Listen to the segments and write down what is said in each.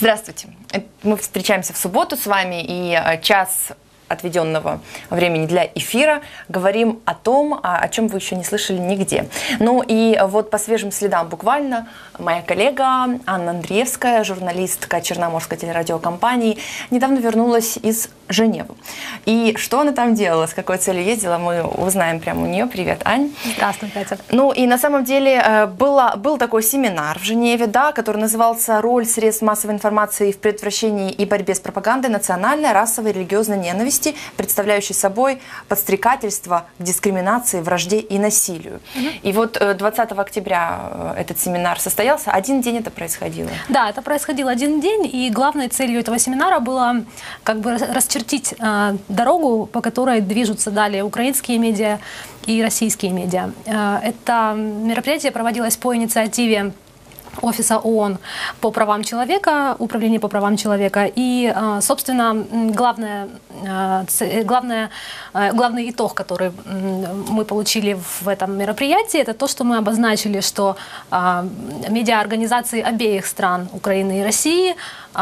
Здравствуйте. Мы встречаемся в субботу с вами, и час отведенного времени для эфира говорим о том, о чем вы еще не слышали нигде. Ну и вот по свежим следам буквально моя коллега Анна Андреевская, журналистка Черноморской телерадиокомпании, недавно вернулась из Женевы. И что она там делала, с какой целью ездила, мы узнаем прямо у нее. Привет, Ань. Здравствуй, Катя. Ну и на самом деле был такой семинар в Женеве, да, который назывался «Роль средств массовой информации в предотвращении и борьбе с пропагандой национальной, расовой и религиозной ненависти, представляющей собой подстрекательство к дискриминации, вражде и насилию». И вот 20 октября этот семинар состоялся. Один день это происходило. Да, это происходило один день, и главной целью этого семинара было как бы расчертить дорогу, по которой движутся далее украинские медиа и российские медиа. Это мероприятие проводилось по инициативе Офиса ООН по правам человека, Управления по правам человека. И, собственно, главный итог, который мы получили в этом мероприятии, это то, что мы обозначили, что медиаорганизации обеих стран, Украины и России,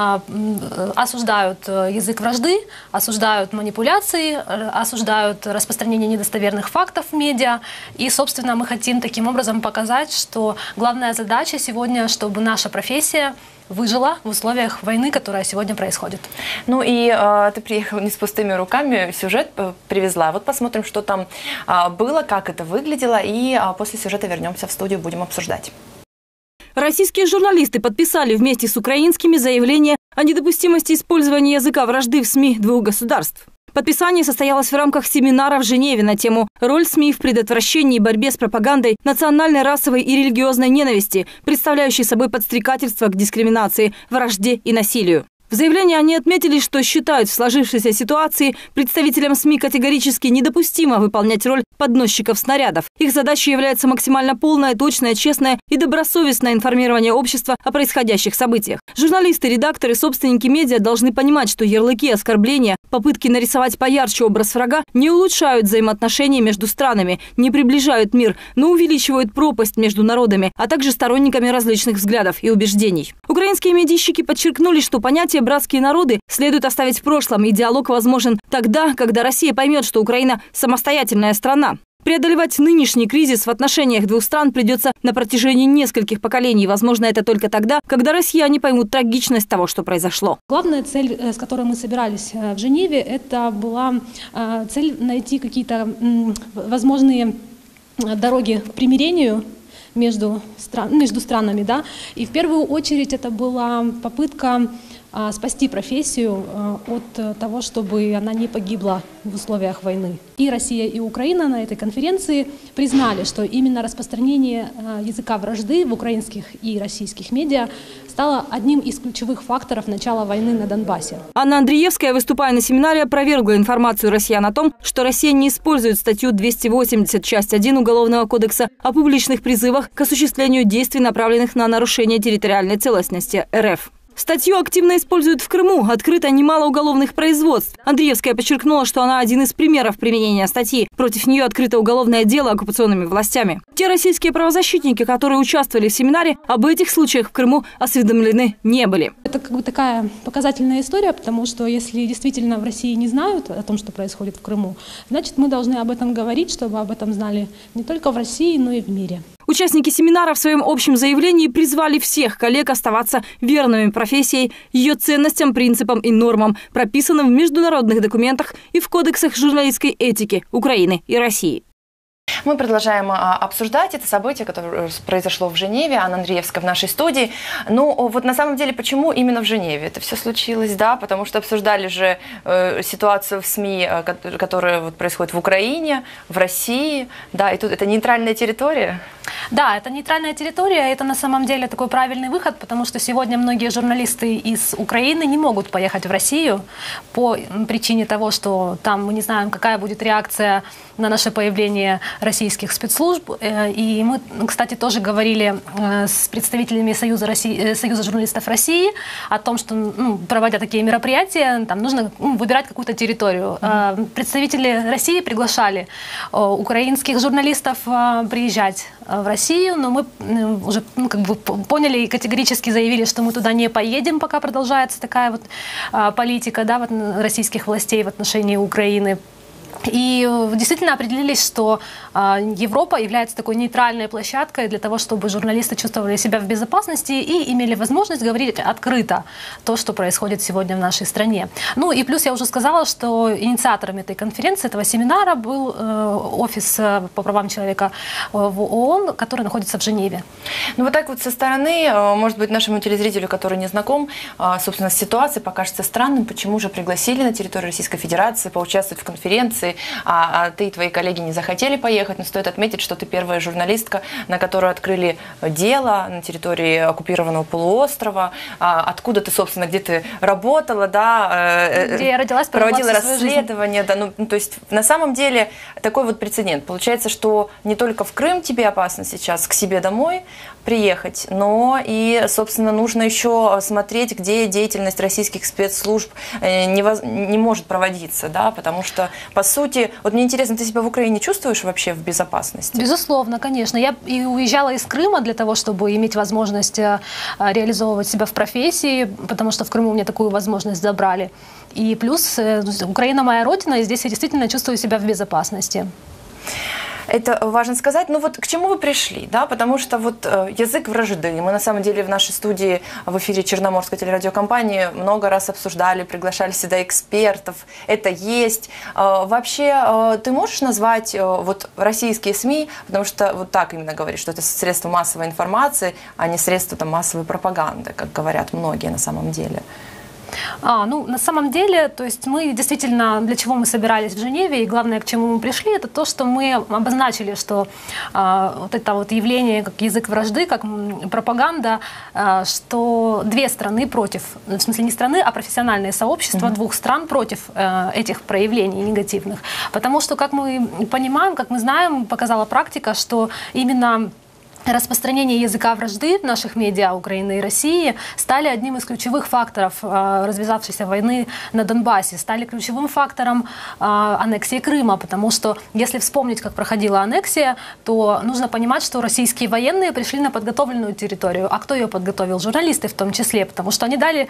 осуждают язык вражды, осуждают манипуляции, осуждают распространение недостоверных фактов в медиа. И, собственно, мы хотим таким образом показать, что главная задача сегодня, чтобы наша профессия выжила в условиях войны, которая сегодня происходит. Ну и ты приехал не с пустыми руками, сюжет привезла. Вот посмотрим, что там было, как это выглядело, и после сюжета вернемся в студию, будем обсуждать. Российские журналисты подписали вместе с украинскими заявление о недопустимости использования языка вражды в СМИ двух государств. Подписание состоялось в рамках семинара в Женеве на тему «Роль СМИ в предотвращении и борьбе с пропагандой национальной, расовой и религиозной ненависти, представляющей собой подстрекательство к дискриминации, вражде и насилию». В заявлении они отметили, что считают в сложившейся ситуации представителям СМИ категорически недопустимо выполнять роль подносчиков снарядов. Их задачей является максимально полное, точное, честное и добросовестное информирование общества о происходящих событиях. Журналисты, редакторы, собственники медиа должны понимать, что ярлыки, оскорбления, попытки нарисовать поярче образ врага не улучшают взаимоотношения между странами, не приближают мир, но увеличивают пропасть между народами, а также сторонниками различных взглядов и убеждений. Украинские медийщики подчеркнули, что понятие «братские народы» следует оставить в прошлом, и диалог возможен тогда, когда Россия поймет, что Украина – самостоятельная страна. Преодолевать нынешний кризис в отношениях двух стран придется на протяжении нескольких поколений. Возможно, это только тогда, когда россияне поймут трагичность того, что произошло. Главная цель, с которой мы собирались в Женеве, это была цель найти какие-то возможные дороги к примирению между странами. Да? И в первую очередь это была попытка спасти профессию от того, чтобы она не погибла в условиях войны. И Россия, и Украина на этой конференции признали, что именно распространение языка вражды в украинских и российских медиа стало одним из ключевых факторов начала войны на Донбассе. Анна Андреевская, выступая на семинаре, опровергла информацию россиян о том, что Россия не использует статью 280, часть 1 Уголовного кодекса о публичных призывах к осуществлению действий, направленных на нарушение территориальной целостности РФ. Статью активно используют в Крыму, открыто немало уголовных производств. Андреевская подчеркнула, что она один из примеров применения статьи. Против нее открыто уголовное дело оккупационными властями. Те российские правозащитники, которые участвовали в семинаре, об этих случаях в Крыму осведомлены не были. Это как бы такая показательная история, потому что если действительно в России не знают о том, что происходит в Крыму, значит, мы должны об этом говорить, чтобы об этом знали не только в России, но и в мире. Участники семинара в своем общем заявлении призвали всех коллег оставаться верными профессией, ее ценностям, принципам и нормам, прописанным в международных документах и в кодексах журналистской этики Украины и России. Мы продолжаем обсуждать это событие, которое произошло в Женеве. Анна Андреевская в нашей студии. Ну, вот на самом деле, почему именно в Женеве это все случилось, да? Потому что обсуждали же ситуацию в СМИ, которая вот происходит в Украине, в России, да, и тут это нейтральная территория. Да, это нейтральная территория, это на самом деле такой правильный выход, потому что сегодня многие журналисты из Украины не могут поехать в Россию по причине того, что там мы не знаем, какая будет реакция на наше появление российских спецслужб. И мы, кстати, тоже говорили с представителями Союза журналистов России о том, что, проводя такие мероприятия, там нужно выбирать какую-то территорию. Представители России приглашали украинских журналистов приезжать в Россию, но мы уже поняли и категорически заявили, что мы туда не поедем, пока продолжается такая вот политика, да, российских властей в отношении Украины. И действительно определились, что Европа является такой нейтральной площадкой для того, чтобы журналисты чувствовали себя в безопасности и имели возможность говорить открыто то, что происходит сегодня в нашей стране. Ну и плюс я уже сказала, что инициатором этой конференции, этого семинара был офис по правам человека в ООН, который находится в Женеве. Ну вот так вот со стороны, может быть, нашему телезрителю, который не знаком, собственно, с ситуацией, покажется странным, почему же пригласили на территорию Российской Федерации поучаствовать в конференции, а ты и твои коллеги не захотели поехать. Но стоит отметить, что ты первая журналистка, на которую открыли дело на территории оккупированного полуострова. Откуда ты, собственно, где ты работала, да? Где я родилась, проводила расследование. Да, ну, то есть на самом деле такой вот прецедент. Получается, что не только в Крым тебе опасно сейчас к себе домой приехать, но и, собственно, нужно еще смотреть, где деятельность российских спецслужб не может проводиться, да, потому что, по сути, вот мне интересно, ты себя в Украине чувствуешь вообще в безопасности? Безусловно, конечно. Я и уезжала из Крыма для того, чтобы иметь возможность реализовывать себя в профессии, потому что в Крыму мне такую возможность забрали. И плюс Украина моя родина, и здесь я действительно чувствую себя в безопасности. Это важно сказать. Ну вот к чему вы пришли, да? Потому что вот язык вражды. Мы на самом деле в нашей студии в эфире Черноморской телерадиокомпании много раз обсуждали, приглашали сюда экспертов. Это есть. Вообще, ты можешь назвать вот российские СМИ, потому что вот так именно говоришь, что это средства массовой информации, а не средства там, массовой пропаганды, как говорят многие на самом деле? Ну, на самом деле, то есть мы действительно, для чего мы собирались в Женеве, и главное, к чему мы пришли, это то, что мы обозначили, что вот это вот явление, как язык вражды, как пропаганда, что две страны против, в смысле не страны, а профессиональные сообщества двух стран против этих проявлений негативных. Потому что, как мы понимаем, как мы знаем, показала практика, что именно распространение языка вражды в наших медиа Украины и России стали одним из ключевых факторов развязавшейся войны на Донбассе, стали ключевым фактором аннексии Крыма, потому что если вспомнить, как проходила аннексия, то нужно понимать, что российские военные пришли на подготовленную территорию. А кто ее подготовил? Журналисты в том числе, потому что они дали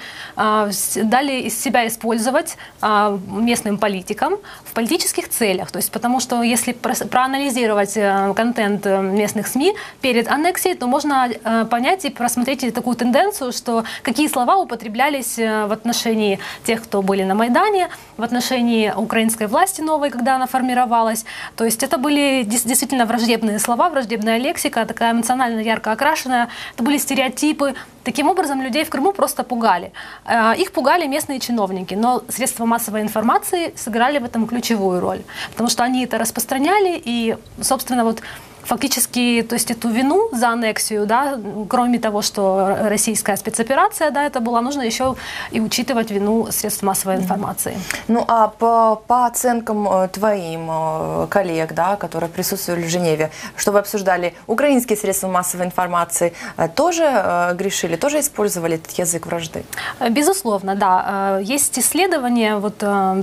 из себя использовать местным политикам в политических целях. То есть, потому что если проанализировать контент местных СМИ перед аннексией, то можно понять и просмотреть такую тенденцию, что какие слова употреблялись в отношении тех, кто были на Майдане, в отношении украинской власти новой, когда она формировалась. То есть это были действительно враждебные слова, враждебная лексика, такая эмоционально ярко окрашенная. Это были стереотипы. Таким образом, людей в Крыму просто пугали. Их пугали местные чиновники, но средства массовой информации сыграли в этом ключевую роль, потому что они это распространяли и, собственно, вот фактически, то есть эту вину за аннексию, да, кроме того, что российская спецоперация, да, это была, нужно еще и учитывать вину средств массовой информации. Ну а по оценкам твоим коллег, да, которые присутствовали в Женеве, что вы обсуждали, украинские средства массовой информации тоже грешили, тоже использовали этот язык вражды? Безусловно, да. Есть исследования, вот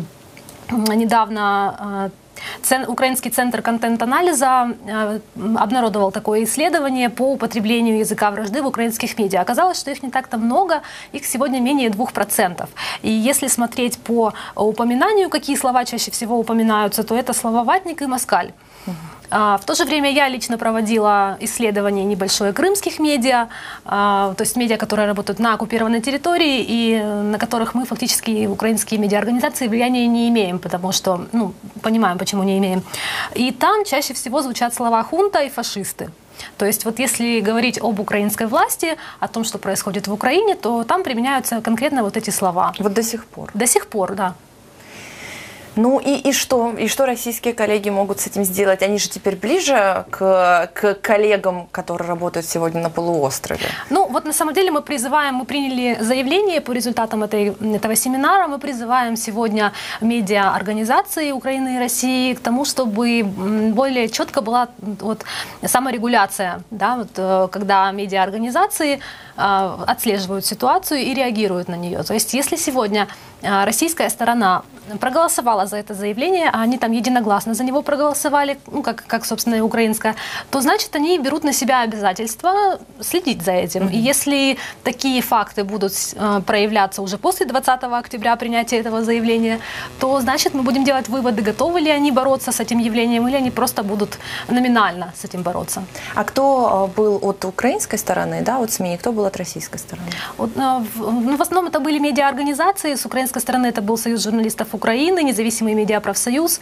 недавно Украинский центр контент-анализа обнародовал такое исследование по употреблению языка вражды в украинских медиа. Оказалось, что их не так-то много, их сегодня менее 2%. И если смотреть по упоминанию, какие слова чаще всего упоминаются, то это слова «ватник» и «москаль». В то же время я лично проводила исследование небольшое крымских медиа, то есть медиа, которые работают на оккупированной территории и на которых мы фактически, украинские медиаорганизации, влияния не имеем, потому что, ну, понимаем, почему не имеем. И там чаще всего звучат слова «хунта» и «фашисты». То есть вот если говорить об украинской власти, о том, что происходит в Украине, то там применяются конкретно вот эти слова. Вот до сих пор? До сих пор, да. Ну и что? И что российские коллеги могут с этим сделать? Они же теперь ближе к коллегам, которые работают сегодня на полуострове. Ну вот на самом деле мы приняли заявление по результатам этого семинара, мы призываем сегодня медиаорганизации Украины и России к тому, чтобы более четко была вот саморегуляция, да, вот, когда медиаорганизации отслеживают ситуацию и реагируют на нее. То есть если сегодня российская сторона проголосовала за это заявление, а они там единогласно за него проголосовали, ну, как собственно, и украинская, то, значит, они берут на себя обязательство следить за этим. И если такие факты будут проявляться уже после 20 октября принятия этого заявления, то, значит, мы будем делать выводы, готовы ли они бороться с этим явлением, или они просто будут номинально с этим бороться. А кто был от украинской стороны, да, от СМИ, кто был от российской стороны? Вот, ну, в основном это были медиаорганизации, с украинской стороны это был Союз журналистов Украины, независимый медиапрофсоюз,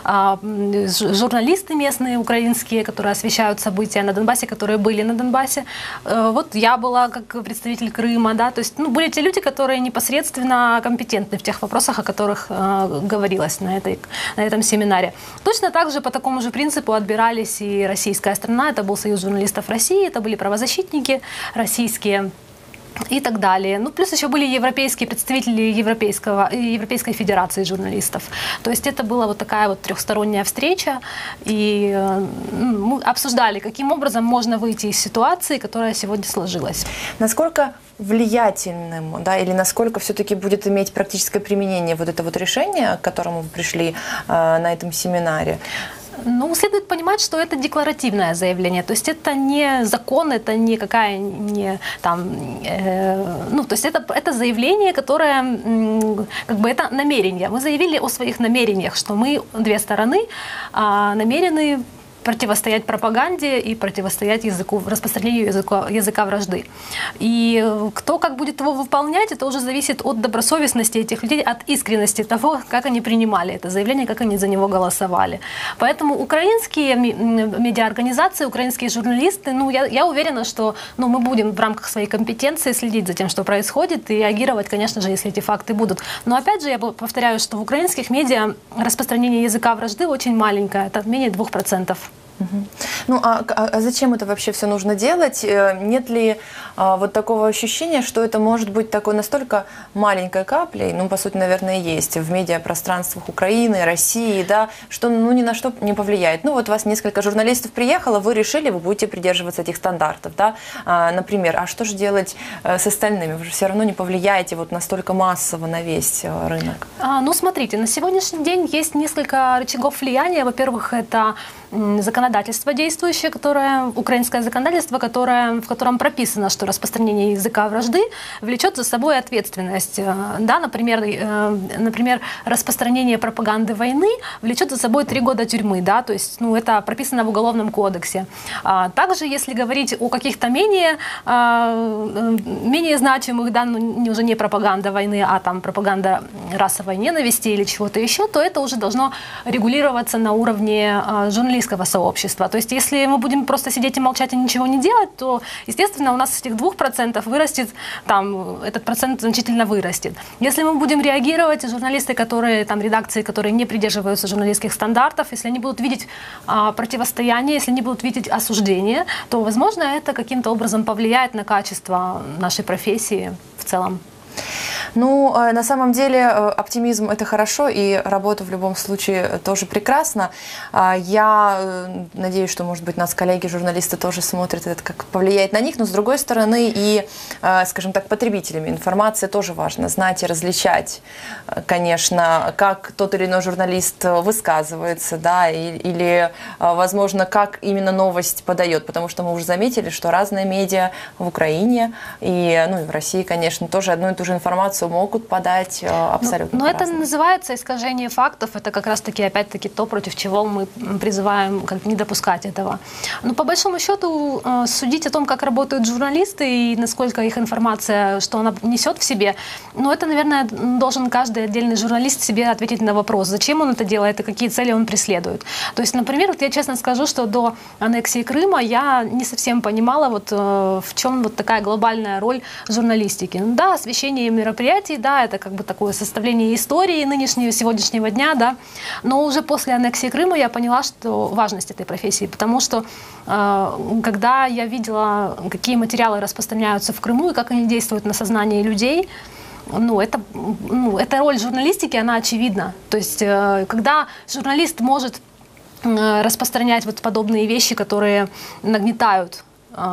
журналисты местные украинские, которые освещают события на Донбассе, которые были на Донбассе. Вот я была как представитель Крыма, да, то есть, ну, были те люди, которые непосредственно компетентны в тех вопросах, о которых говорилось на этом семинаре. Точно так же по такому же принципу отбирались и российская сторона, это был Союз журналистов России, это были правозащитники российские и так далее. Ну, плюс еще были европейские представители Европейской Федерации журналистов. То есть это была вот такая вот трехсторонняя встреча, и мы обсуждали, каким образом можно выйти из ситуации, которая сегодня сложилась. Насколько влиятельным, да, или насколько все-таки будет иметь практическое применение вот это вот решение, к которому вы пришли на этом семинаре? Ну, следует понимать, что это декларативное заявление, то есть это не закон, это не какая, не там, ну, то есть это заявление, которое, как бы, это намерение. Мы заявили о своих намерениях, что мы, две стороны, намерены противостоять пропаганде и противостоять распространению языка вражды. И кто как будет его выполнять, это уже зависит от добросовестности этих людей, от искренности того, как они принимали это заявление, как они за него голосовали. Поэтому украинские медиаорганизации, украинские журналисты, ну, я уверена, что, ну, мы будем в рамках своей компетенции следить за тем, что происходит, и реагировать, конечно же, если эти факты будут. Но опять же, я повторяю, что в украинских медиа распространение языка вражды очень маленькое, это менее 2%. Ну, а зачем это вообще все нужно делать? Нет ли вот такого ощущения, что это может быть такой настолько маленькой каплей, ну, по сути, наверное, есть в медиапространствах Украины, России, да, что, ну, ни на что не повлияет. Ну, вот вас несколько журналистов приехало, вы решили, вы будете придерживаться этих стандартов, да, например. А что же делать с остальными? Вы же все равно не повлияете вот настолько массово на весь рынок. Ну, смотрите, на сегодняшний день есть несколько рычагов влияния. Во-первых, это законодательство действующее, украинское законодательство, в котором прописано, что распространение языка вражды влечет за собой ответственность. Да, например, распространение пропаганды войны влечет за собой 3 года тюрьмы. Да, то есть, ну, это прописано в Уголовном кодексе. Также, если говорить о каких-то менее значимых, да, ну, уже не пропаганда войны, а там пропаганда расовой ненависти или чего-то еще, то это уже должно регулироваться на уровне журналистского сообщества. То есть, если мы будем просто сидеть и молчать и ничего не делать, то, естественно, у нас с этих 2% вырастет, там, этот процент значительно вырастет. Если мы будем реагировать, журналисты, редакции, которые не придерживаются журналистских стандартов, если они будут видеть противостояние, если они будут видеть осуждение, то, возможно, это каким-то образом повлияет на качество нашей профессии в целом. Ну, на самом деле, оптимизм – это хорошо, и работа в любом случае тоже прекрасна. Я надеюсь, что, может быть, нас коллеги-журналисты тоже смотрят, это как повлияет на них, но, с другой стороны, и, скажем так, потребителями информации тоже важно знать и различать, конечно, как тот или иной журналист высказывается, да, или, возможно, как именно новость подает, потому что мы уже заметили, что разные медиа в Украине и, ну, и в России, конечно, тоже одну и ту же информацию могут подать абсолютно Но это по-разному. называется искажение фактов. Это как раз-таки, опять-таки, то, против чего мы призываем как не допускать этого. Но по большому счету судить о том, как работают журналисты и насколько их информация, что она несет в себе, ну, это, наверное, должен каждый отдельный журналист себе ответить на вопрос, зачем он это делает и какие цели он преследует. То есть, например, вот я честно скажу, что до аннексии Крыма я не совсем понимала, вот в чем вот такая глобальная роль журналистики. Ну, да, освещение мероприятий, мероприятий, да, это как бы такое составление истории нынешнего, сегодняшнего дня, да, но уже после аннексии Крыма я поняла, что важность этой профессии, потому что когда я видела, какие материалы распространяются в Крыму и как они действуют на сознание людей, эта роль журналистики, она очевидна. То есть, когда журналист может распространять вот подобные вещи, которые нагнетают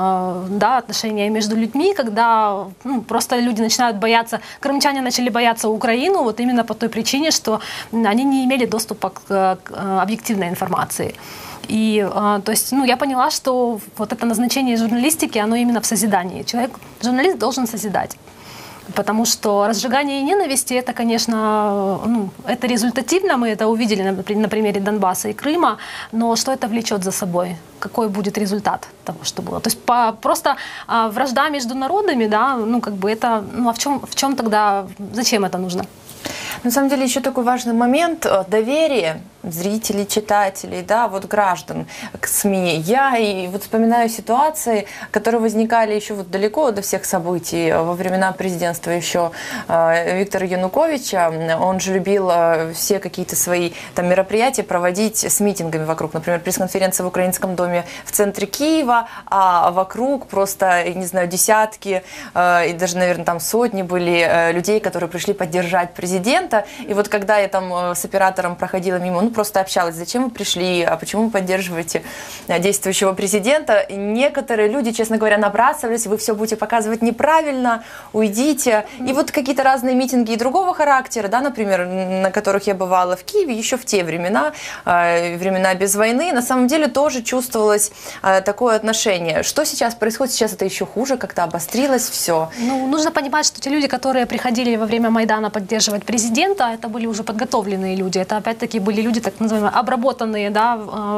отношения между людьми, когда просто люди начинают бояться, крымчане начали бояться Украину вот именно по той причине, что они не имели доступа к объективной информации. И то есть, я поняла, что вот это назначение журналистики, оно именно в созидании. Журналист должен созидать. Потому что разжигание ненависти, это, конечно, это результативно, мы это увидели на примере Донбасса и Крыма, но что это влечет за собой? Какой будет результат того, что было? То есть просто вражда между народами, да, это, в чем тогда, зачем это нужно? На самом деле еще такой важный момент – доверие зрителей, читателей, да, вот граждан к СМИ. Я и вот вспоминаю ситуации, которые возникали еще вот далеко до всех событий, во времена президентства еще Виктора Януковича. Он же любил все какие-то свои там мероприятия проводить с митингами вокруг. Например, пресс-конференция в Украинском доме в центре Киева, а вокруг просто, не знаю, десятки и даже, наверное, там сотни были людей, которые пришли поддержать президента. И вот когда я там с оператором проходила мимо, просто общалась, зачем вы пришли, а почему вы поддерживаете действующего президента. И некоторые люди, честно говоря, набрасывались, вы все будете показывать неправильно, уйдите. И вот какие-то разные митинги и другого характера, да, например, на которых я бывала в Киеве еще в те времена, времена без войны, на самом деле тоже чувствовалось такое отношение. Что сейчас происходит? Сейчас это еще хуже, как-то обострилось все. Нужно понимать, что те люди, которые приходили во время Майдана поддерживать президента, это были уже подготовленные люди. Это опять-таки были люди, так называемые, обработанные, да,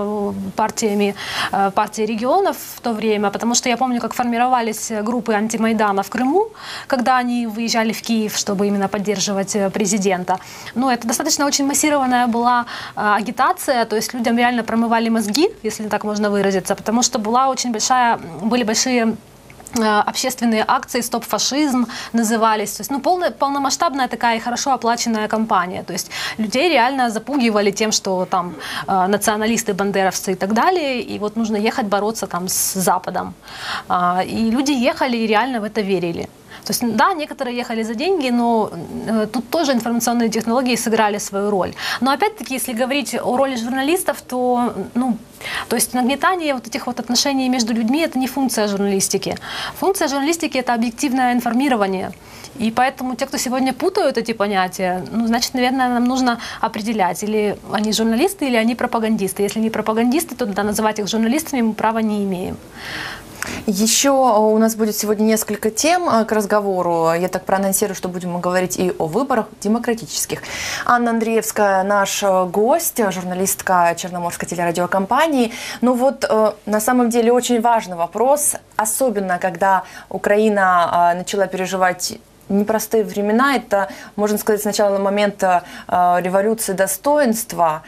партии регионов в то время, потому что я помню, как формировались группы антимайдана в Крыму, когда они выезжали в Киев, чтобы именно поддерживать президента. Это достаточно очень массированная была агитация, то есть людям реально промывали мозги, если так можно выразиться, потому что были большие общественные акции «Стоп фашизм» назывались. То есть, полномасштабная такая и хорошо оплаченная кампания. То есть людей реально запугивали тем, что там националисты, бандеровцы и так далее, и вот нужно ехать бороться там с Западом. И люди ехали и реально в это верили. То есть, да, некоторые ехали за деньги, но тут тоже информационные технологии сыграли свою роль. Но опять-таки, если говорить о роли журналистов, то, то есть нагнетание вот этих вот отношений между людьми – это не функция журналистики. Функция журналистики – это объективное информирование. И поэтому те, кто сегодня путают эти понятия, значит, наверное, нам нужно определять, или они журналисты, или они пропагандисты. Если они пропагандисты, то тогда называть их журналистами мы права не имеем. Еще у нас будет сегодня несколько тем к разговору. Я так проанонсирую, что будем говорить и о выборах демократических. Анна Андреевская, наш гость, журналистка Черноморской телерадиокомпании. На самом деле очень важный вопрос, особенно когда Украина начала переживать непростые времена. Это, можно сказать, с начала момента революции достоинства.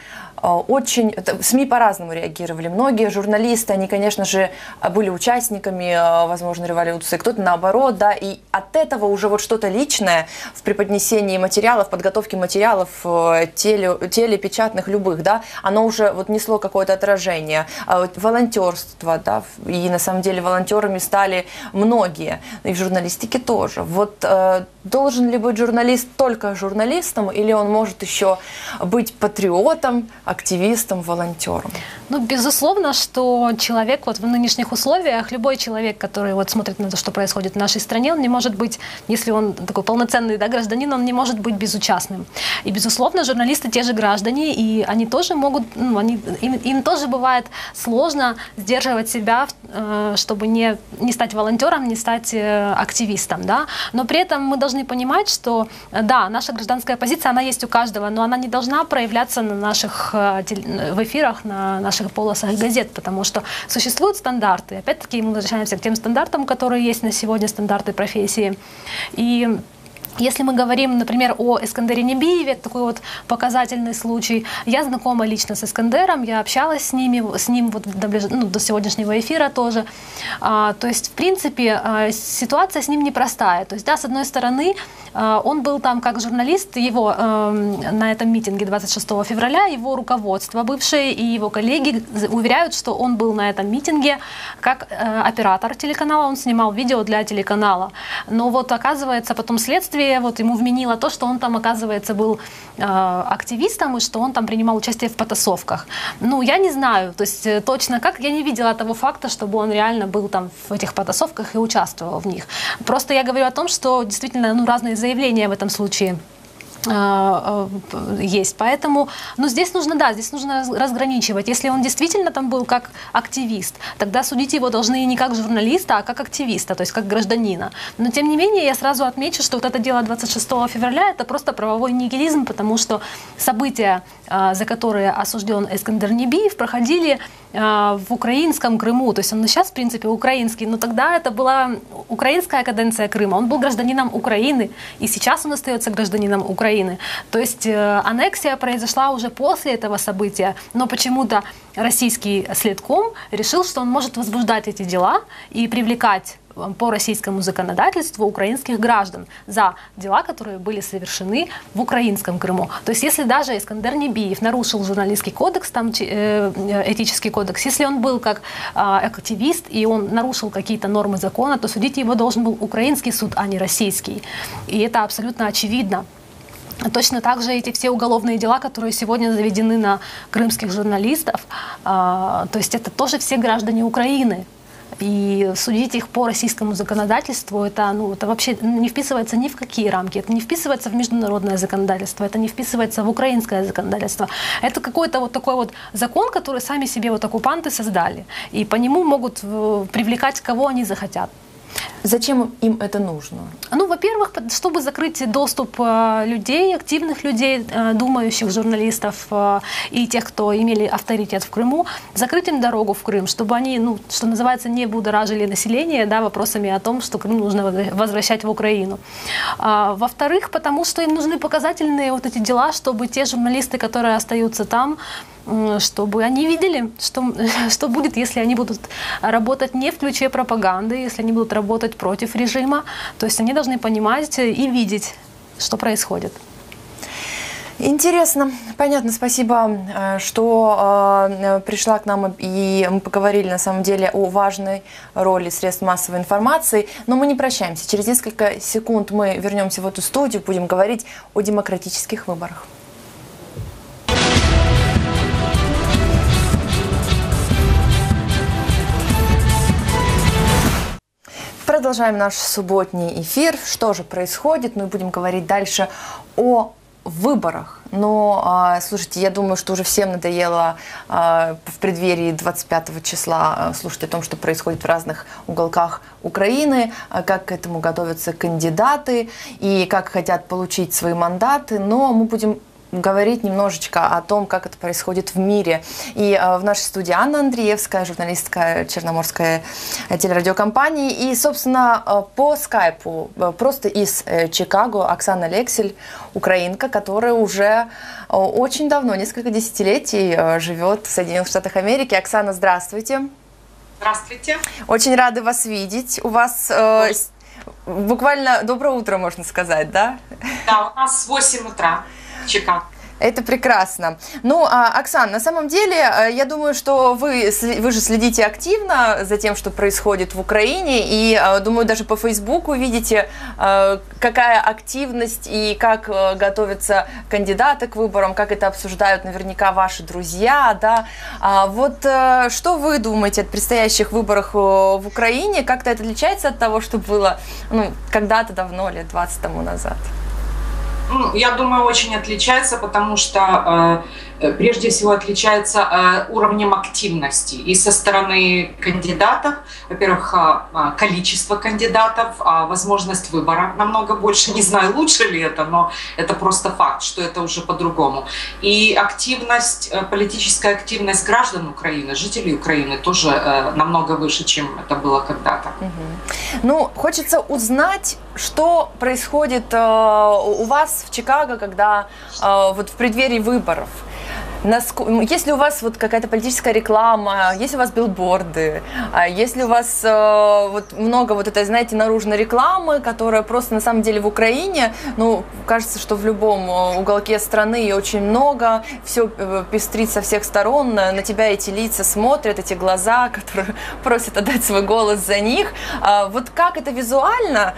СМИ по-разному реагировали. Многие журналисты, они, конечно же, были участниками, возможно, революции, кто-то наоборот, да, и от этого уже вот что-то личное в преподнесении материалов, подготовке материалов, телепечатных, любых, да, оно уже вот несло какое-то отражение. Волонтерство, да, и на самом деле волонтерами стали многие, и в журналистике тоже. Должен ли быть журналист только журналистом, или он может еще быть патриотом, активистом, волонтером? Безусловно, что человек в нынешних условиях, любой человек, который смотрит на то, что происходит в нашей стране, он не может быть, если он такой полноценный, да, гражданин, он не может быть безучастным. И, безусловно, журналисты те же граждане, и они тоже могут, им тоже бывает сложно сдерживать себя, чтобы не стать волонтером, не стать активистом, да. Но при этом мы должны понимать, что, да, наша гражданская позиция, она есть у каждого, но она не должна проявляться в эфирах, на наших полосах газет, потому что существуют стандарты. Опять-таки мы возвращаемся к тем стандартам, которые есть на сегодня, стандарты профессии. И Если мы говорим, например, о Искандере Небиеве, такой вот показательный случай, я знакома лично с Искандером, я общалась с ним вот до сегодняшнего эфира тоже. То есть, в принципе, ситуация с ним непростая. То есть, да, с одной стороны, он был там как журналист, его на этом митинге 26 февраля, его руководство бывшее и его коллеги уверяют, что он был на этом митинге как оператор телеканала, он снимал видео для телеканала. Но вот оказывается потом следствие вот ему вменило то, что он там, оказывается, был активистом и что он там принимал участие в потасовках. Ну, я не знаю, то есть точно как, я не видела того факта, чтобы он реально был там в этих потасовках и участвовал в них. Просто я говорю о том, что действительно, ну, разные заявления в этом случае есть. Поэтому, ну, здесь нужно разграничивать. Если он действительно там был как активист, тогда судить его должны не как журналиста, а как активиста, то есть как гражданина. Но, тем не менее, я сразу отмечу, что вот это дело 26 февраля – это просто правовой нигилизм, потому что события, за которые осужден Искандер Небиев, проходили в украинском Крыму. То есть он сейчас, в принципе, украинский, но тогда это была украинская каденция Крыма. Он был гражданином Украины, и сейчас он остается гражданином Украины. То есть аннексия произошла уже после этого события, но почему-то российский следком решил, что он может возбуждать эти дела и привлекать по российскому законодательству украинских граждан за дела, которые были совершены в украинском Крыму. То есть если даже Искандер Небиев нарушил журналистский кодекс, там, этический кодекс, если он был как активист и он нарушил какие-то нормы закона, то судить его должен был украинский суд, а не российский. И это абсолютно очевидно. Точно так же эти все уголовные дела, которые сегодня заведены на крымских журналистов, то есть это тоже все граждане Украины. И судить их по российскому законодательству, это вообще не вписывается ни в какие рамки, это не вписывается в международное законодательство, это не вписывается в украинское законодательство. Это какой-то вот такой вот закон, который сами себе вот оккупанты создали. И по нему могут привлекать, кого они захотят. Зачем им это нужно? Ну, во-первых, чтобы закрыть доступ людей, активных людей, думающих журналистов и тех, кто имели авторитет в Крыму, закрыть им дорогу в Крым, чтобы они, ну, что называется, не будоражили население, да, вопросами о том, что Крым нужно возвращать в Украину. Во-вторых, потому что им нужны показательные вот эти дела, чтобы те журналисты, которые остаются там, чтобы они видели, что будет, если они будут работать не в ключе пропаганды, если они будут работать против режима. То есть они должны понимать и видеть, что происходит. Интересно. Понятно. Спасибо, что пришла к нам, и мы поговорили на самом деле о важной роли средств массовой информации. Но мы не прощаемся. Через несколько секунд мы вернемся в эту студию, будем говорить о демократических выборах. Продолжаем наш субботний эфир. Что же происходит? Мы будем говорить дальше о выборах. Но, слушайте, я думаю, что уже всем надоело в преддверии 25 числа слушать о том, что происходит в разных уголках Украины, как к этому готовятся кандидаты и как хотят получить свои мандаты. Но мы будем говорить немножечко о том, как это происходит в мире. И в нашей студии Анна Андреевская, журналистка Черноморской телерадиокомпании. И, собственно, по скайпу, просто из Чикаго, Оксана Лексель, украинка, которая уже очень давно, несколько десятилетий, живет в Соединенных Штатах Америки. Оксана, здравствуйте. Здравствуйте. Очень рада вас видеть. У вас буквально доброе утро, можно сказать, да? Да, у нас 8 утра. Чикаго. Это прекрасно. Ну, Оксана, на самом деле, я думаю, что вы же следите активно за тем, что происходит в Украине, и, думаю, даже по Фейсбуку видите, какая активность и как готовятся кандидаты к выборам, как это обсуждают наверняка ваши друзья, да. Вот что вы думаете о предстоящих выборах в Украине? Как-то это отличается от того, что было, ну, когда-то давно, лет 20 тому назад? Я думаю, очень отличается, потому что прежде всего отличается уровнем активности и со стороны кандидатов. Во-первых, количество кандидатов, возможность выбора намного больше. Не знаю, лучше ли это, но это просто факт, что это уже по-другому. И активность, политическая активность граждан Украины, жителей Украины тоже намного выше, чем это было когда-то. Ну, хочется узнать, что происходит у вас в Чикаго, когда вот в преддверии выборов. Есть ли у вас вот какая-то политическая реклама, есть ли у вас билборды, есть ли у вас вот много вот этой, знаете, наружной рекламы, которая просто на самом деле в Украине, ну, кажется, что в любом уголке страны ее очень много, все пестрит со всех сторон, на тебя эти лица смотрят, эти глаза, которые просят отдать свой голос за них. Вот как это визуально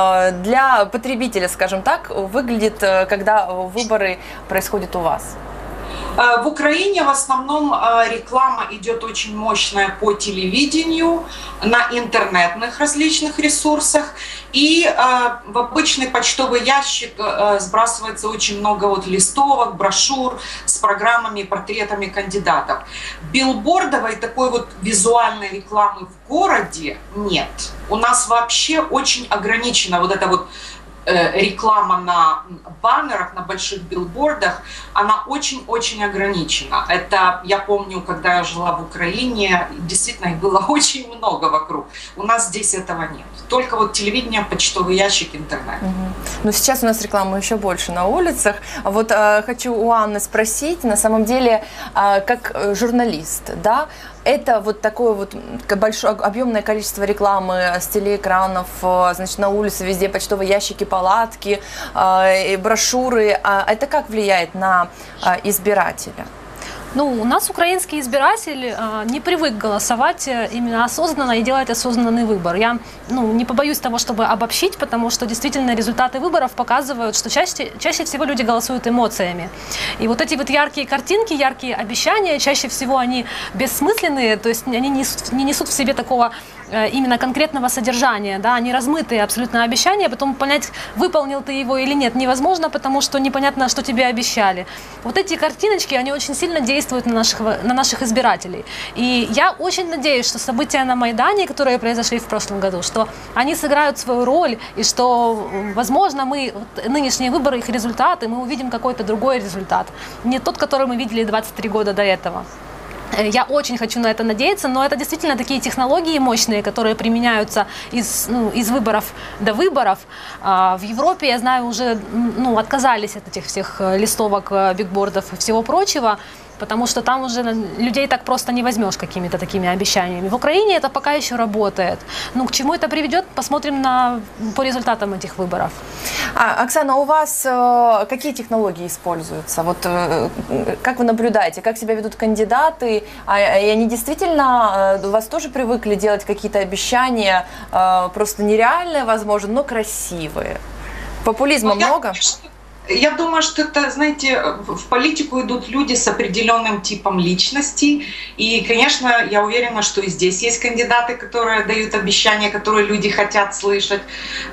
для потребителя, скажем так, выглядит, когда выборы происходят у вас? В Украине в основном реклама идет очень мощная по телевидению, на интернетных различных ресурсах. И в обычный почтовый ящик сбрасывается очень много вот листовок, брошюр с программами и портретами кандидатов. Билбордовой такой вот визуальной рекламы в городе нет. У нас вообще очень ограничена вот эта вот реклама на баннерах, на больших билбордах, она очень-очень ограничена. Это, я помню, когда я жила в Украине, действительно их было очень много вокруг. У нас здесь этого нет. Только вот телевидение, почтовый ящик, интернет. Но сейчас у нас рекламы еще больше на улицах. Вот хочу у Анны спросить, на самом деле, как журналист, да, это вот такое вот большое, объемное количество рекламы с телеэкранов, значит, на улице везде почтовые ящики, палатки, брошюры. Это как влияет на избирателя? Ну, у нас украинский избиратель не привык голосовать именно осознанно и делать осознанный выбор. Я не побоюсь того, чтобы обобщить, потому что действительно результаты выборов показывают, что чаще всего люди голосуют эмоциями. И вот эти вот яркие картинки, яркие обещания, чаще всего они бессмысленные, то есть они не несут в себе такого именно конкретного содержания, да, они размытые абсолютно обещания, потом понять, выполнил ты его или нет, невозможно, потому что непонятно, что тебе обещали. Вот эти картиночки, они очень сильно действуют на наших избирателей. И я очень надеюсь, что события на Майдане, которые произошли в прошлом году, что они сыграют свою роль, и что, возможно, нынешние выборы, их результаты, мы увидим какой-то другой результат, не тот, который мы видели 23 года до этого. Я очень хочу на это надеяться, но это действительно такие технологии мощные, которые применяются из выборов до выборов. В Европе, я знаю, уже отказались от этих всех листовок, бигбордов и всего прочего, потому что там уже людей так просто не возьмешь какими-то такими обещаниями. В Украине это пока еще работает. Ну, к чему это приведет, посмотрим по результатам этих выборов. Оксана, у вас какие технологии используются? Вот как вы наблюдаете, как себя ведут кандидаты? И они действительно, у вас тоже привыкли делать какие-то обещания, просто нереальные, возможно, но красивые? Популизма много? Я думаю, что это, знаете, в политику идут люди с определенным типом личности. И, конечно, я уверена, что и здесь есть кандидаты, которые дают обещания, которые люди хотят слышать.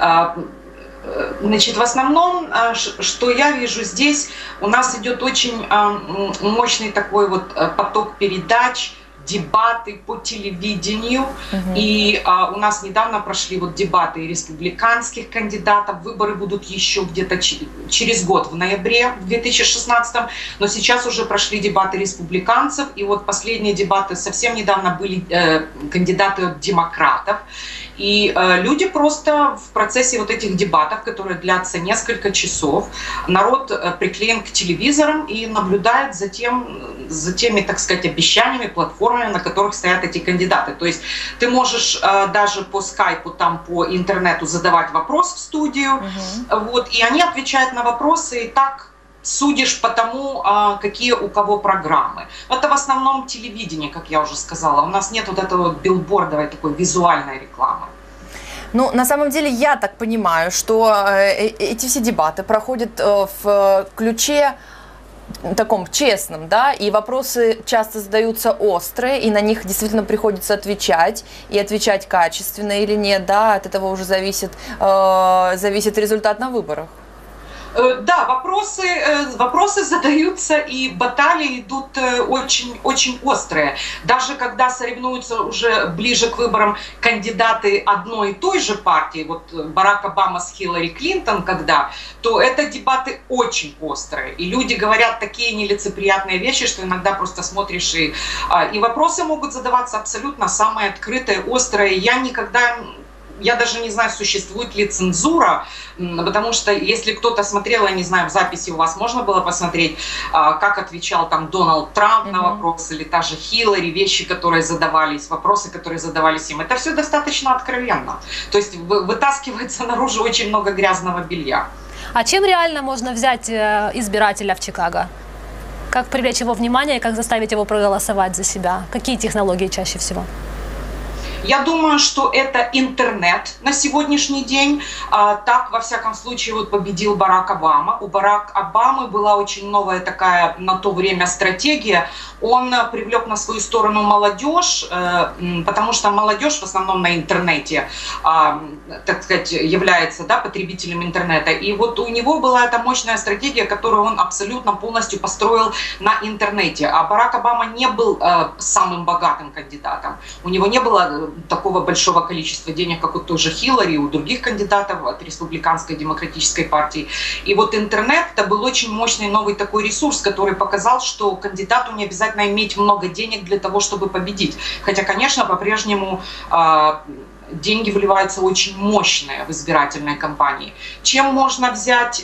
Значит, в основном, что я вижу здесь, у нас идет очень мощный такой вот поток передач, дебаты по телевидению. И у нас недавно прошли вот дебаты республиканских кандидатов. Выборы будут еще где-то через год, в ноябре 2016. Но сейчас уже прошли дебаты республиканцев. И вот последние дебаты совсем недавно были кандидаты от демократов. И люди просто в процессе вот этих дебатов, которые длятся несколько часов, народ приклеен к телевизорам и наблюдает за теми, так сказать, обещаниями, платформами, на которых стоят эти кандидаты. То есть ты можешь даже по скайпу, там, по интернету задавать вопрос в студию, вот, и они отвечают на вопросы, и так судишь по тому, какие у кого программы. Это в основном телевидение, как я уже сказала. У нас нет вот этого билбордовой такой визуальной рекламы. Ну, на самом деле, я так понимаю, что эти все дебаты проходят в ключе таком честном, да, и вопросы часто задаются острые, и на них действительно приходится отвечать, и отвечать качественно или нет, да, от этого уже зависит результат на выборах. Да, вопросы задаются, и баталии идут очень острые. Даже когда соревнуются уже ближе к выборам кандидаты одной и той же партии, вот Барак Обама с Хиллари Клинтон, то это дебаты очень острые. И люди говорят такие нелицеприятные вещи, что иногда просто смотришь, и вопросы могут задаваться абсолютно самые открытые, острые. Я даже не знаю, существует ли цензура, потому что если кто-то смотрел, я не знаю, в записи у вас можно было посмотреть, как отвечал там Дональд Трамп на вопросы, или та же Хиллари, вопросы, которые задавались им. Это все достаточно откровенно. То есть вытаскивается наружу очень много грязного белья. А чем реально можно взять избирателя в Чикаго? Как привлечь его внимание, как заставить его проголосовать за себя? Какие технологии чаще всего? Я думаю, что это интернет на сегодняшний день. Так, во всяком случае, вот победил Барак Обама. У Барака Обамы была очень новая такая на то время стратегия. Он привлек на свою сторону молодежь, потому что молодежь в основном на интернете, так сказать, является, да, потребителем интернета. И вот у него была эта мощная стратегия, которую он абсолютно полностью построил на интернете. А Барак Обама не был самым богатым кандидатом. У него не было такого большого количества денег, как у той же Хиллари, у других кандидатов от республиканской демократической партии. И вот интернет — это был очень мощный новый такой ресурс, который показал, что кандидату не обязательно иметь много денег для того, чтобы победить. Хотя, конечно, по-прежнему деньги вливаются очень мощные в избирательной кампании. Чем можно взять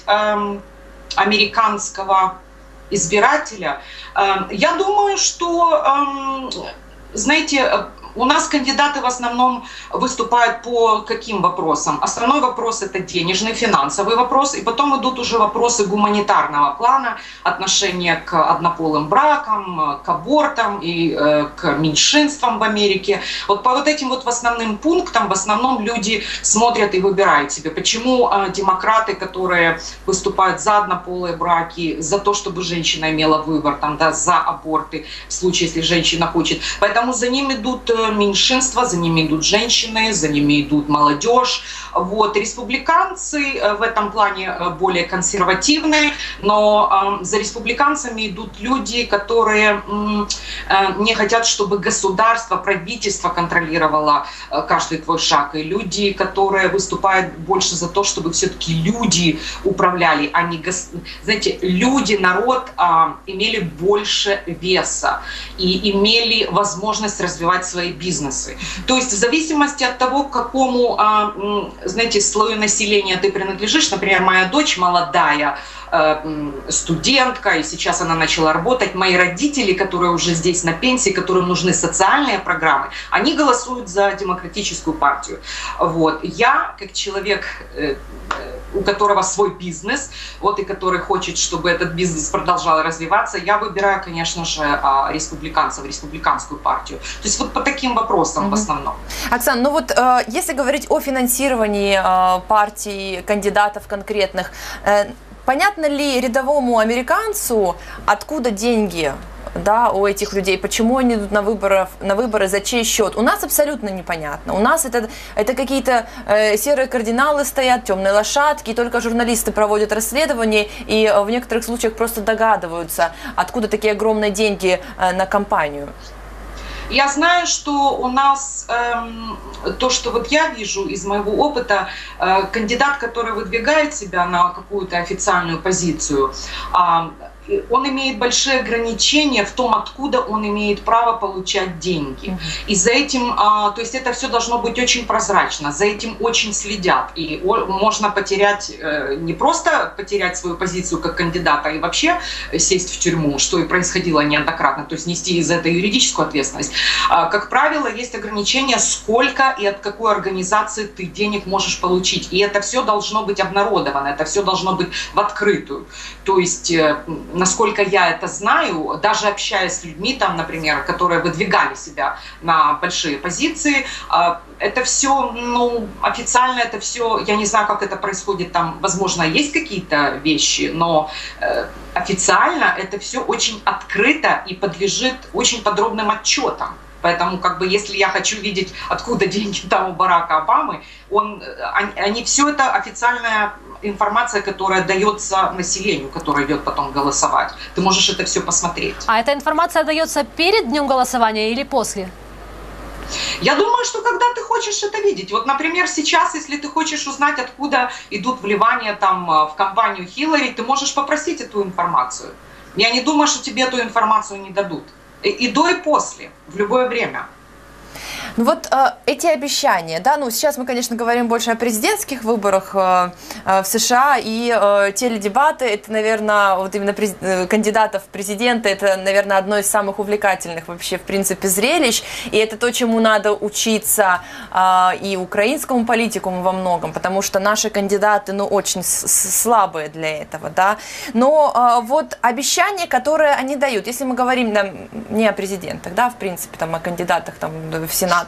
американского избирателя? Я думаю, что, знаете, у нас кандидаты в основном выступают по каким вопросам? Основной вопрос — это денежный, финансовый вопрос, и потом идут уже вопросы гуманитарного плана, отношения к однополым бракам, к абортам и к меньшинствам в Америке. Вот по вот этим вот основным пунктам в основном люди смотрят и выбирают себе. Почему демократы, которые выступают за однополые браки, за то, чтобы женщина имела выбор, там, да, за аборты, в случае, если женщина хочет. Поэтому за ним идут меньшинства, за ними идут женщины, за ними идут молодежь. Вот. Республиканцы в этом плане более консервативные, но за республиканцами идут люди, которые не хотят, чтобы государство, правительство контролировало каждый твой шаг. И люди, которые выступают больше за то, чтобы все-таки люди управляли, а не знаете, люди, народ имели больше веса и имели возможность развивать свои бизнесы. То есть в зависимости от того, к какому, знаете, слою населения ты принадлежишь, например, моя дочь молодая, студентка, и сейчас она начала работать. Мои родители, которые уже здесь на пенсии, которым нужны социальные программы, они голосуют за демократическую партию. Вот. Я, как человек, у которого свой бизнес, вот, и который хочет, чтобы этот бизнес продолжал развиваться, я выбираю, конечно же, республиканцев, республиканскую партию. То есть вот по таким вопросам в основном. Оксана, ну вот если говорить о финансировании партий, кандидатов конкретных, понятно ли рядовому американцу, откуда деньги, да, у этих людей, почему они идут на выборы, за чей счет? У нас абсолютно непонятно. У нас это какие-то серые кардиналы стоят, темные лошадки, и только журналисты проводят расследования и в некоторых случаях просто догадываются, откуда такие огромные деньги на кампанию. Я знаю, что у нас, то, что вот я вижу из моего опыта, кандидат, который выдвигает себя на какую-то официальную позицию, он имеет большие ограничения в том, откуда он имеет право получать деньги. И за этим, то есть это все должно быть очень прозрачно, за этим очень следят. И можно потерять, не просто потерять свою позицию как кандидата, и вообще сесть в тюрьму, что и происходило неоднократно, то есть нести из этого юридическую ответственность. Как правило, есть ограничения, сколько и от какой организации ты денег можешь получить. И это все должно быть обнародовано, это все должно быть в открытую. То есть, насколько я это знаю, даже общаясь с людьми, там, например, которые выдвигали себя на большие позиции, это все, ну, официально это все, я не знаю, как это происходит там, возможно, есть какие-то вещи, но официально это все очень открыто и подлежит очень подробным отчетам. Поэтому, как бы, если я хочу видеть, откуда деньги там у Барака Обамы, они все это официальная информация, которая дается населению, которое идет потом голосовать. Ты можешь это все посмотреть. А эта информация дается перед днем голосования или после? Я думаю, что когда ты хочешь это видеть, вот, например, сейчас, если ты хочешь узнать, откуда идут вливания там в кампанию Хиллари, ты можешь попросить эту информацию. Я не думаю, что тебе эту информацию не дадут. И до, и после, в любое время. Ну вот эти обещания, да, ну сейчас мы, конечно, говорим больше о президентских выборах в США, и теледебаты, это, наверное, вот именно кандидатов в президенты, это, наверное, одно из самых увлекательных вообще, в принципе, зрелищ, и это то, чему надо учиться и украинскому политикуму во многом, потому что наши кандидаты, ну, очень слабые для этого, да, но вот обещания, которые они дают, если мы говорим не о президентах, да, в принципе, там, о кандидатах, там, в сенаторы,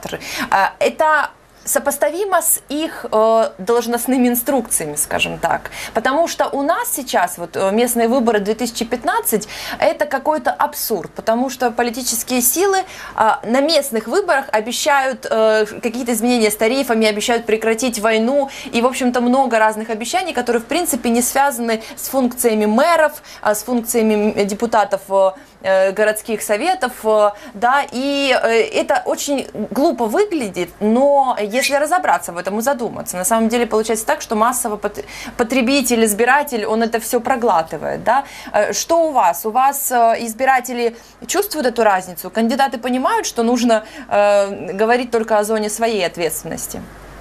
это сопоставимо с их должностными инструкциями, скажем так. Потому что у нас сейчас вот местные выборы 2015 это какой-то абсурд, потому что политические силы на местных выборах обещают какие-то изменения с тарифами, обещают прекратить войну и, в общем-то, много разных обещаний, которые, в принципе, не связаны с функциями мэров, с функциями депутатов городских советов, да, и это очень глупо выглядит, но если разобраться в этом и задуматься, на самом дело получается так, что массово потребитель, избиратель, он это все проглатывает, да. Что у вас? У вас избиратели чувствуют эту разницу? Кандидаты понимают, что нужно говорить только о зоне своей ответственности?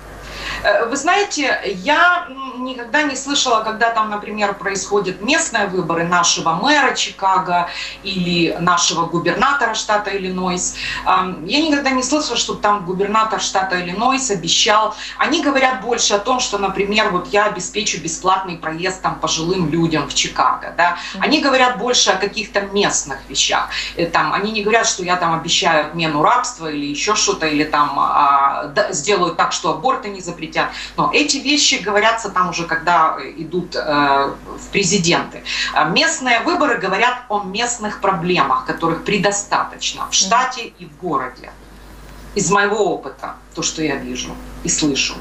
Вы знаете, я никогда не слышала, когда там, например, происходят местные выборы нашего мэра Чикаго или нашего губернатора штата Иллинойс. Я никогда не слышала, что там губернатор штата Иллинойс обещал. Они говорят больше о том, что, например, вот я обеспечу бесплатный проезд там пожилым людям в Чикаго. Да? Они говорят больше о каких-то местных вещах. Там, они не говорят, что я там обещаю отмену рабства или еще что-то, или там сделаю так, что аборты не запретят. Но эти вещи говорятся там уже, когда идут в президенты. Местные выборы говорят о местных проблемах, которых предостаточно в штате и в городе. Из моего опыта, то, что я вижу и слышу.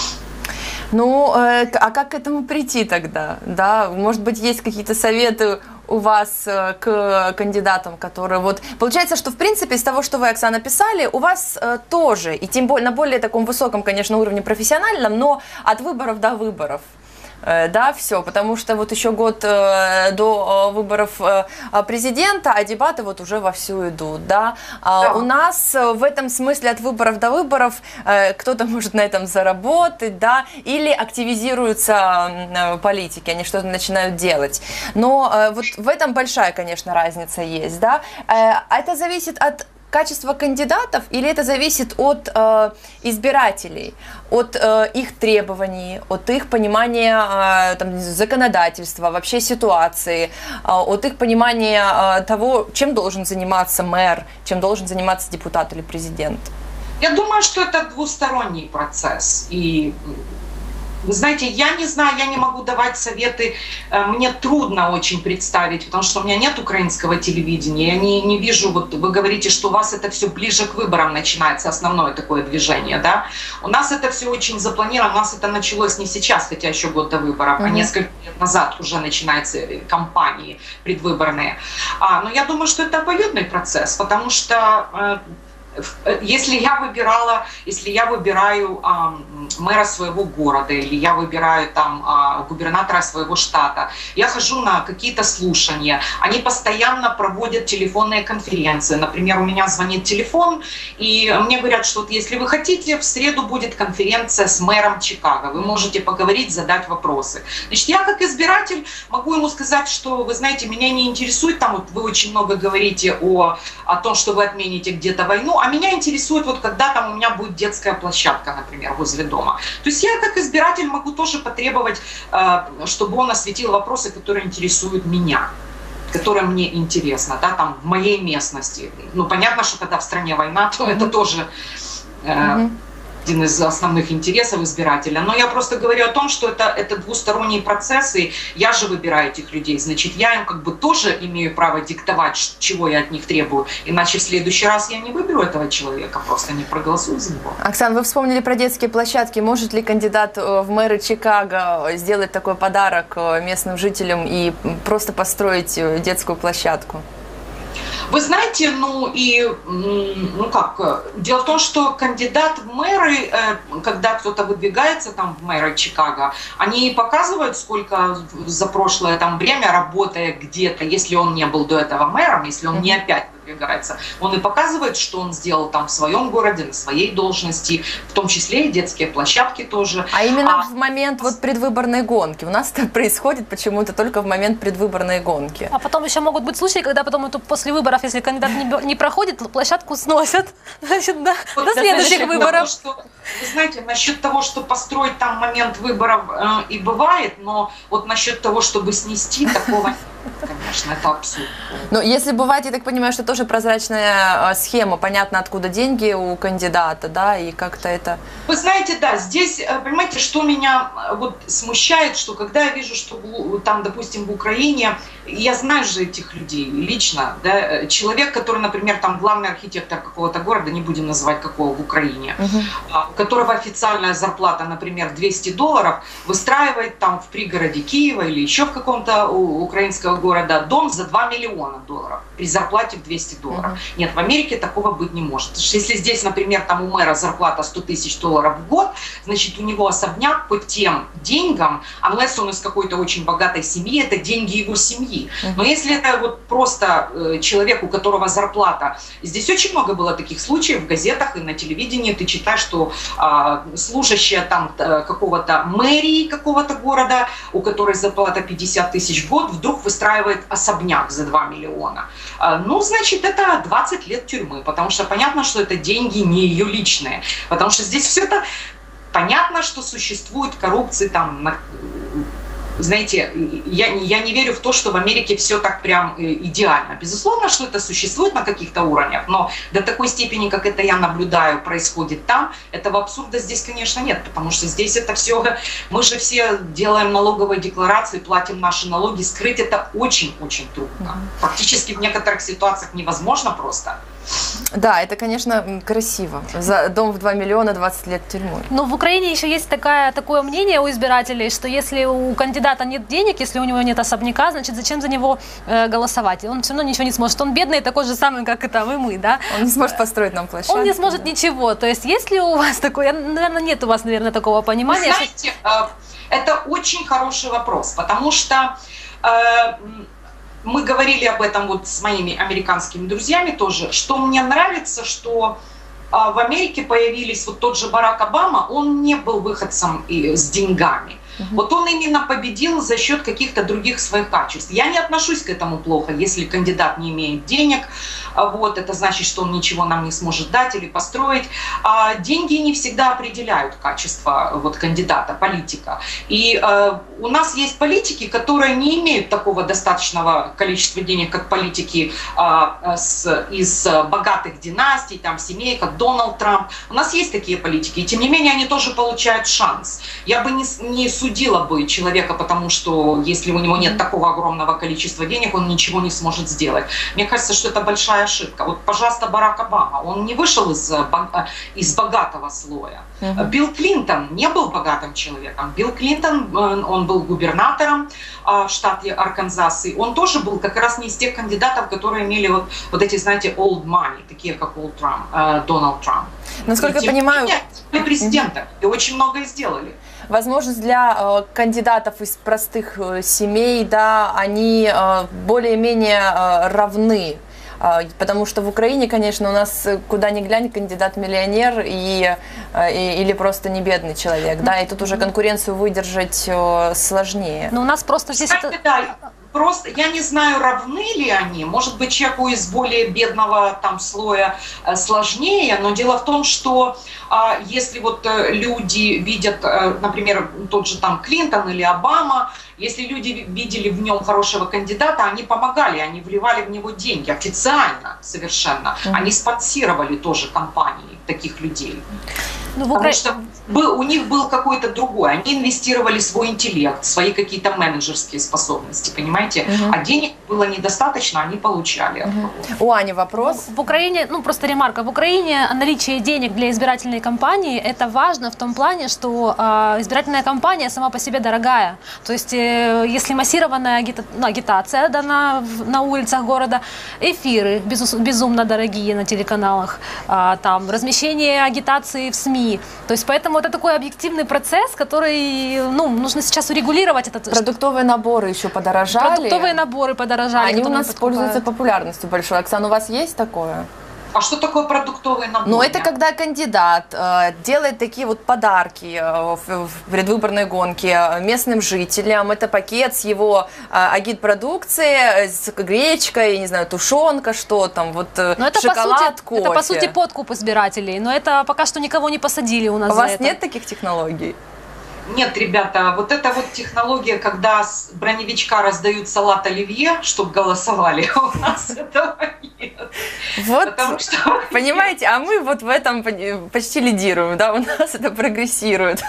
Ну, а как к этому прийти тогда? Да, может быть, есть какие-то советы у вас к кандидатам, которые вот... Получается, что, в принципе, из того, что вы, Оксана, писали, у вас тоже, и тем более на более таком высоком, конечно, уровне профессиональном, но от выборов до выборов. Да, все, потому что вот еще год до выборов президента, а дебаты вот уже вовсю идут, да. Да. У нас в этом смысле от выборов до выборов кто-то может на этом заработать, да, или активизируются политики, они что-то начинают делать. Но вот в этом большая, конечно, разница есть, да. Это зависит от качество кандидатов или это зависит от избирателей, от их требований, от их понимания там, законодательства, вообще ситуации, от их понимания того, чем должен заниматься мэр, чем должен заниматься депутат или президент? Я думаю, что это двусторонний процесс. И вы знаете, я не знаю, я не могу давать советы, мне трудно очень представить, потому что у меня нет украинского телевидения, я не вижу, вот вы говорите, что у вас это все ближе к выборам начинается, основное такое движение, да? У нас это все очень запланировано, у нас это началось не сейчас, хотя еще год до выборов, а несколько лет назад уже начинаются кампании предвыборные. Но я думаю, что это обоюдный процесс, потому что... Если я выбираю мэра своего города или я выбираю там губернатора своего штата, я хожу на какие-то слушания, они постоянно проводят телефонные конференции. Например, у меня звонит телефон, и мне говорят, что вот если вы хотите, в среду будет конференция с мэром Чикаго, вы можете поговорить, задать вопросы. Значит, я как избиратель могу ему сказать, что, вы знаете, меня не интересует, там вот вы очень много говорите о том, что вы отмените где-то войну, а меня интересует, вот когда там у меня будет детская площадка, например, возле дома. То есть я как избиратель могу тоже потребовать, чтобы он осветил вопросы, которые интересуют меня, которые мне интересны, да, там в моей местности. Ну, понятно, что когда в стране война, то это тоже один из основных интересов избирателя. Но я просто говорю о том, что это двусторонние процессы. Я же выбираю этих людей, значит, я им как бы тоже имею право диктовать, чего я от них требую. Иначе в следующий раз я не выберу этого человека, просто не проголосую за него. Оксана, вы вспомнили про детские площадки. Может ли кандидат в мэры Чикаго сделать такой подарок местным жителям и просто построить детскую площадку? Вы знаете, дело в том, что кандидат в мэры, когда кто-то выдвигается там в мэра Чикаго, они показывают, сколько за прошлое там время, работая где-то, если он не был до этого мэром, если он не опять выдвигается, он и показывает, что он сделал там в своем городе, на своей должности, в том числе и детские площадки тоже. А именно в момент вот предвыборной гонки. У нас это происходит почему-то только в момент предвыборной гонки. А потом еще могут быть случаи, когда потом после выборов, если кандидат не проходит, то площадку сносят. Значит, до следующих выборов. Вы знаете, насчет того, что построить там момент выборов и бывает, но вот насчет того, чтобы снести, такого, конечно, это абсурд. Но если бывает, я так понимаю, что тоже прозрачная схема, понятно, откуда деньги у кандидата, да, и как-то это... Вы знаете, да, здесь, понимаете, что меня вот смущает, что когда я вижу, что там, допустим, в Украине, я знаю же этих людей лично, да, человек, который, например, там главный архитектор какого-то города, не будем называть какого в Украине, у которого официальная зарплата, например, $200, выстраивает там в пригороде Киева или еще в каком-то украинского города дом за $2 миллиона при зарплате в $200. Нет, в Америке такого быть не может. Потому что если здесь, например, там у мэра зарплата $100 000 в год, значит, у него особняк по тем деньгам, unless он из какой-то очень богатой семьи, это деньги его семьи. Но если это вот просто человек, у которого зарплата, здесь очень много было таких случаев в газетах и на телевидении, ты читаешь, что служащая там какого-то мэрии какого-то города, у которой зарплата 50 000 в год, вдруг выстраивает особняк за $2 миллиона. Ну, значит, это 20 лет тюрьмы, потому что понятно, что это деньги не ее личные, потому что здесь все это понятно, что существует коррупция там. Знаете, я не верю в то, что в Америке все так прям идеально. Безусловно, что это существует на каких-то уровнях, но до такой степени, как это я наблюдаю, происходит там, этого абсурда здесь, конечно, нет, потому что здесь это все, мы же все делаем налоговые декларации, платим наши налоги, скрыть это очень-очень трудно. Фактически в некоторых ситуациях невозможно просто. Да, это, конечно, красиво. За дом в 2 миллиона 20 лет тюрьмы. Но в Украине еще есть такое мнение у избирателей, что если у кандидата нет денег, если у него нет особняка, значит, зачем за него голосовать? Он все равно ничего не сможет. Он бедный, такой же самый, как и там, и мы, да? Он не сможет построить нам площадку. Он не сможет ничего. То есть есть ли у вас такое, наверное, нет у вас, наверное, такого понимания? Вы знаете, это очень хороший вопрос, потому что... Мы говорили об этом вот с моими американскими друзьями тоже, что мне нравится, что в Америке появились вот тот же Барак Обама, он не был выходцем с деньгами. Вот он именно победил за счет каких-то других своих качеств. Я не отношусь к этому плохо, если кандидат не имеет денег, вот, это значит, что он ничего нам не сможет дать или построить. А деньги не всегда определяют качество вот, кандидата, политика. И у нас есть политики, которые не имеют такого достаточного количества денег, как политики из богатых династий, там, семей, как Дональд Трамп. У нас есть такие политики, и тем не менее они тоже получают шанс. Я бы не судила бы человека, потому что если у него нет такого огромного количества денег, он ничего не сможет сделать. Мне кажется, что это большая ошибка. Вот, пожалуйста, Барак Обама, он не вышел из богатого слоя. Билл Клинтон не был богатым человеком. Билл Клинтон, он был губернатором в штате Арканзас, и он тоже был как раз не из тех кандидатов, которые имели вот эти, знаете, old money, такие как Дональд Трамп. Насколько я понимаю... И президенты, и очень многое сделали. Возможность для кандидатов из простых семей, да, они более-менее равны. Потому что в Украине, конечно, у нас куда ни глянь, кандидат-миллионер или просто не бедный человек, да, и тут уже конкуренцию выдержать сложнее. Но у нас просто здесь Кстати, да, просто, я не знаю, равны ли они. Может быть, человеку из более бедного там слоя сложнее, но дело в том, что если вот люди видят, например, тот же там Клинтон или Обама, если люди видели в нем хорошего кандидата, они помогали, они вливали в него деньги официально совершенно. Они спонсировали тоже компании таких людей. Ну, потому что у них был какой-то другой. Они инвестировали свой интеллект, свои какие-то менеджерские способности, понимаете? А денег было недостаточно, они получали. У Ани вопрос. В Украине, ну просто ремарка, в Украине наличие денег для избирательной кампании это важно в том плане, что избирательная кампания сама по себе дорогая. То есть если массированная агитация да, на улицах города, эфиры безумно дорогие на телеканалах, там размещение агитации в СМИ. То есть поэтому это такой объективный процесс, который, ну, нужно сейчас урегулировать. Продуктовые наборы еще подорожали. Продуктовые наборы подорожали. Они у нас пользуются популярностью большой. Оксана, у вас есть такое? А что такое продуктовый набор? Ну, это когда кандидат делает такие вот подарки в предвыборной гонке местным жителям. Это пакет с его агитпродукцией, с гречкой, не знаю, тушенка, что там, вот шоколад, кофе. Это, по сути, подкуп избирателей. Но это пока что никого не посадили у нас. У вас нет таких технологий? Нет, ребята, вот эта вот технология, когда с броневичка раздают салат оливье, чтобы голосовали, у нас этого нет. Вот, что... понимаете, а мы вот в этом почти лидируем, да, у нас это прогрессирует.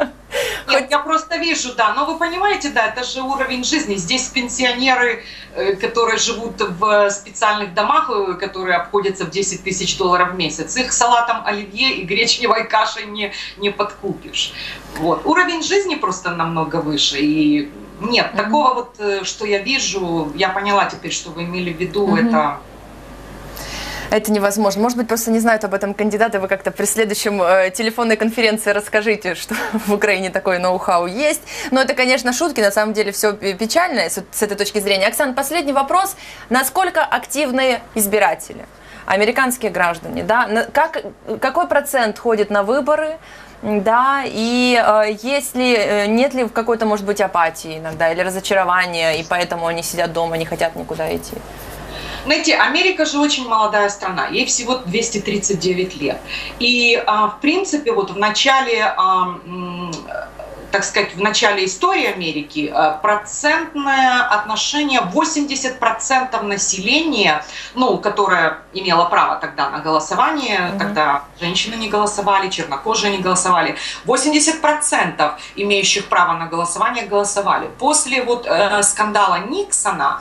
Нет, я просто вижу, да, но вы понимаете, да, это же уровень жизни. Здесь пенсионеры, которые живут в специальных домах, которые обходятся в 10 тысяч долларов в месяц, их салатом оливье и гречневой кашей не подкупишь. Вот. Уровень жизни просто намного выше. И нет, такого вот, что я вижу, я поняла теперь, что вы имели в виду, это невозможно. Может быть, просто не знают об этом кандидаты. Вы как-то при следующем телефонной конференции расскажите, что в Украине такое ноу-хау есть. Но это, конечно, шутки. На самом деле все печально с этой точки зрения. Оксана, последний вопрос. Насколько активны избиратели? Американские граждане, да? Какой процент ходит на выборы? Да, и нет ли какой-то, может быть, апатии иногда или разочарования, и поэтому они сидят дома, не хотят никуда идти? Знаете, Америка же очень молодая страна, ей всего 239 лет. И, в принципе, вот в начале, так сказать, в начале истории Америки процентное отношение 80% населения, ну, которое имело право тогда на голосование, тогда женщины не голосовали, чернокожие не голосовали, 80% имеющих право на голосование голосовали. После вот скандала Никсона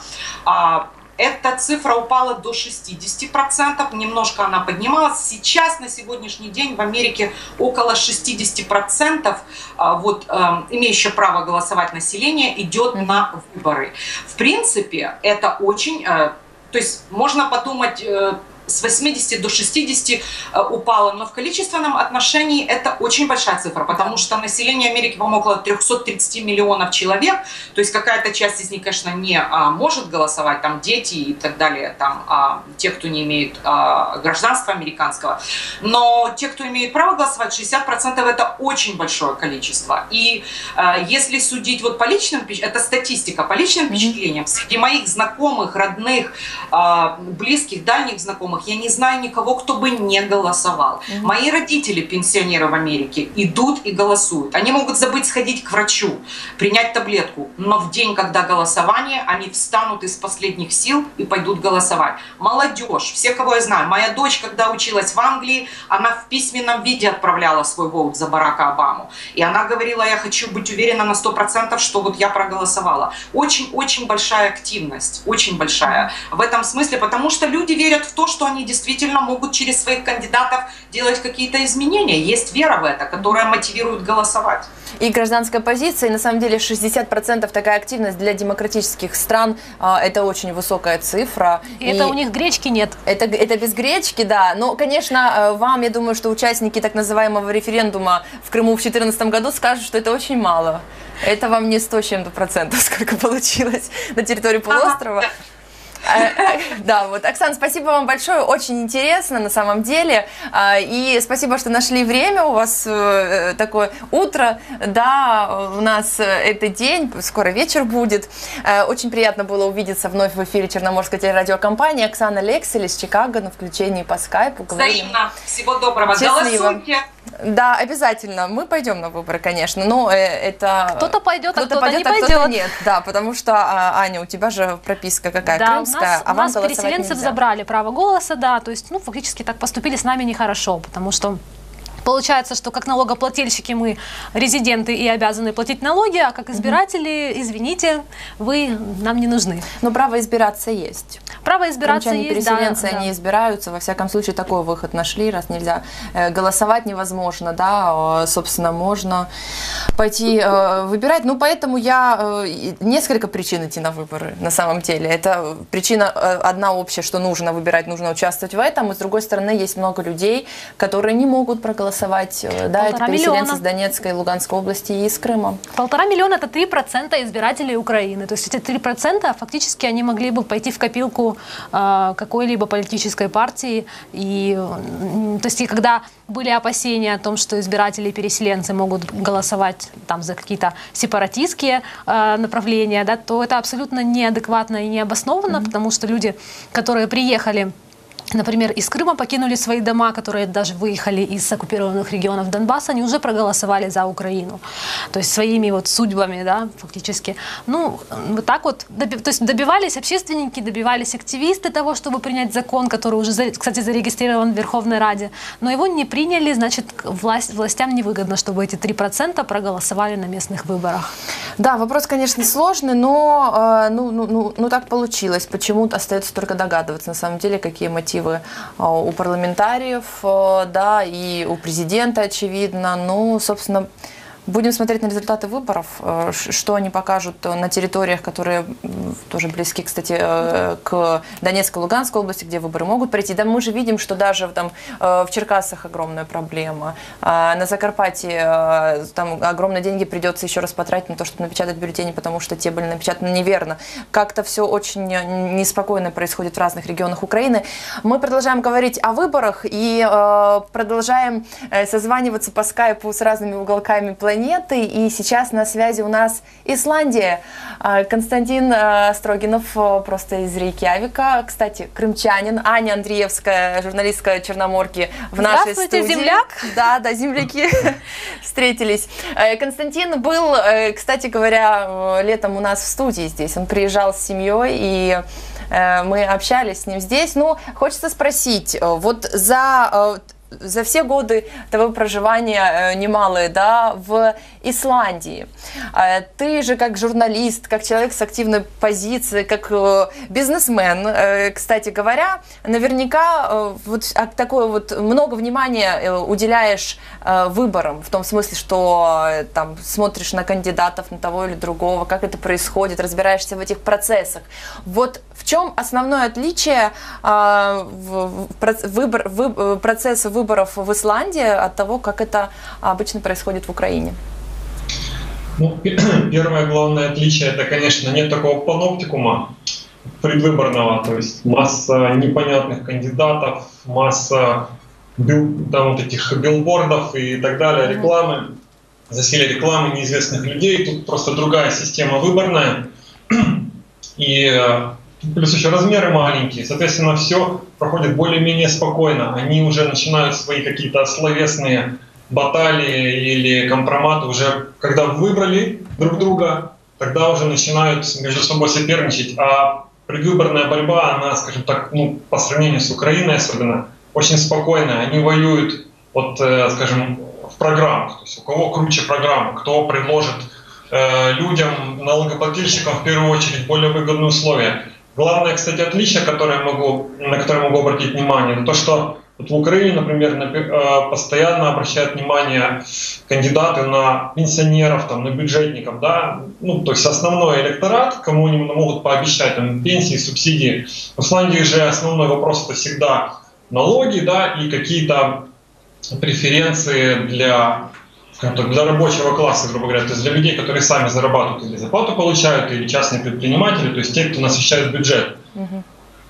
эта цифра упала до 60%, немножко она поднималась. Сейчас, на сегодняшний день, в Америке около 60% вот, имеющее право голосовать население идет на выборы. В принципе, это очень... То есть можно подумать... С 80 до 60 упало, но в количественном отношении это очень большая цифра, потому что население Америки, по-моему, около 330 миллионов человек, то есть какая-то часть из них, конечно, не может голосовать, там дети и так далее, там те, кто не имеет гражданства американского, но те, кто имеет право голосовать, 60% это очень большое количество. И если судить вот по личным, это статистика, по личным впечатлениям, среди моих знакомых, родных, близких, дальних знакомых, я не знаю никого, кто бы не голосовал. Мои родители, пенсионеры в Америке, идут и голосуют. Они могут забыть сходить к врачу, принять таблетку, но в день, когда голосование, они встанут из последних сил и пойдут голосовать. Молодежь, все, кого я знаю. Моя дочь, когда училась в Англии, она в письменном виде отправляла свой vote за Барака Обаму. И она говорила, я хочу быть уверена на 100%, что вот я проголосовала. Очень-очень большая активность, очень большая в этом смысле, потому что люди верят в то, что они действительно могут через своих кандидатов делать какие-то изменения. Есть вера в это, которая мотивирует голосовать. И гражданская позиция, и на самом деле 60% такая активность для демократических стран, это очень высокая цифра. И это у них гречки нет. Это без гречки, да. Но, конечно, вам, я думаю, что участники так называемого референдума в Крыму в 2014 году скажут, что это очень мало. Это вам не 100 с чем-то процентов, сколько получилось на территории полуострова. Да, вот, Оксана, спасибо вам большое, очень интересно на самом деле, и спасибо, что нашли время, у вас такое утро, да, у нас это день, скоро вечер будет. Очень приятно было увидеться вновь в эфире Черноморской телерадиокомпании. Оксана Лексель из Чикаго на включении по скайпу. Взаимно. Всего доброго. Счастливо. Голосуйте. Да, обязательно. Мы пойдем на выборы, конечно, но это... Кто-то пойдет, а кто-то не пойдет. пойдет. Нет, да, потому что, Аня, у тебя же прописка какая, да, крымская, у нас вам переселенцев нельзя. забрали право голоса, да, то есть, фактически так поступили с нами нехорошо, потому что получается, что как налогоплательщики мы резиденты и обязаны платить налоги, а как избиратели, извините, вы нам не нужны. Но право избираться есть. Право избираться Крымчане, есть, переселенцы, да. они избираются, во всяком случае, такой выход нашли, раз нельзя голосовать невозможно, да, собственно, можно пойти выбирать. Ну, поэтому несколько причин идти на выборы, на самом деле. Это причина одна общая, что нужно выбирать, нужно участвовать в этом, и с другой стороны, есть много людей, которые не могут проголосовать. Да, это переселенцы с Донецкой и Луганской области и из Крыма. 1,5 миллиона – это 3% избирателей Украины. То есть эти 3% фактически они могли бы пойти в копилку какой-либо политической партии. То есть и когда были опасения о том, что избиратели-переселенцы могут голосовать там за какие-то сепаратистские направления, да, то это абсолютно неадекватно и необоснованно, потому что люди, которые приехали, например, из Крыма, покинули свои дома, которые даже выехали из оккупированных регионов Донбасса, они уже проголосовали за Украину. То есть своими вот судьбами, да, фактически. Ну, вот так вот, то есть добивались общественники, добивались активисты того, чтобы принять закон, который уже, кстати, зарегистрирован в Верховной Раде. Но его не приняли, значит, властям невыгодно, чтобы эти 3% проголосовали на местных выборах. Да, вопрос, конечно, сложный, но так получилось. Почему-то остается только догадываться, на самом деле, какие мотивы у парламентариев, да, и у президента, очевидно. Ну, собственно, будем смотреть на результаты выборов, что они покажут на территориях, которые тоже близки, кстати, к Донецкой и Луганской области, где выборы могут пройти. Да, мы же видим, что даже там в Черкасах огромная проблема. На Закарпатье там огромные деньги придется еще раз потратить на то, чтобы напечатать бюллетени, потому что те были напечатаны неверно. Как-то все очень неспокойно происходит в разных регионах Украины. Мы продолжаем говорить о выборах и продолжаем созваниваться по скайпу с разными уголками планеты. И сейчас на связи у нас Исландия. Константин Строгинов просто из Рейкьявика. Кстати, крымчанин. Аня Андреевская, журналистка Черноморки в нашей студии. Здравствуйте, земляк. Да, земляки встретились. Константин был, кстати говоря, летом у нас в студии здесь. Он приезжал с семьей, и мы общались с ним здесь. Ну, хочется спросить, вот за все годы твоего проживания немалые, да, в Исландии. Ты же как журналист, как человек с активной позицией, как бизнесмен, кстати говоря, наверняка вот такое вот много внимания уделяешь выборам, в том смысле, что там смотришь на кандидатов, на того или другого, как это происходит, разбираешься в этих процессах. Вот в чем основное отличие процесса выборов в Исландии от того, как это обычно происходит в Украине? Ну, первое главное отличие, это, конечно, нет такого паноптикума предвыборного, то есть масса непонятных кандидатов, масса там вот этих билбордов и так далее, рекламы, засилие рекламы неизвестных людей. Тут просто другая система выборная, и плюс еще размеры маленькие, соответственно, все проходит более-менее спокойно. Они уже начинают свои какие-то словесные баталии или компроматы уже, когда выбрали друг друга, тогда уже начинают между собой соперничать. А предвыборная борьба, она, скажем так, ну, по сравнению с Украиной особенно, очень спокойная. Они воюют, вот, скажем, в программах. То есть у кого круче программа, кто предложит людям, налогоплательщикам в первую очередь более выгодные условия. Главное, кстати, отличие, на которое могу обратить внимание, это то, что вот в Украине, например, постоянно обращают внимание кандидаты на пенсионеров, там, на бюджетников, да, ну, то есть основной электорат, кому они могут пообещать там, пенсии, субсидии. В Исландии же основной вопрос это всегда налоги, да, и какие-то преференции для рабочего класса, грубо говоря, то есть для людей, которые сами зарабатывают или зарплату получают, или частные предприниматели, то есть те, кто насыщает бюджет.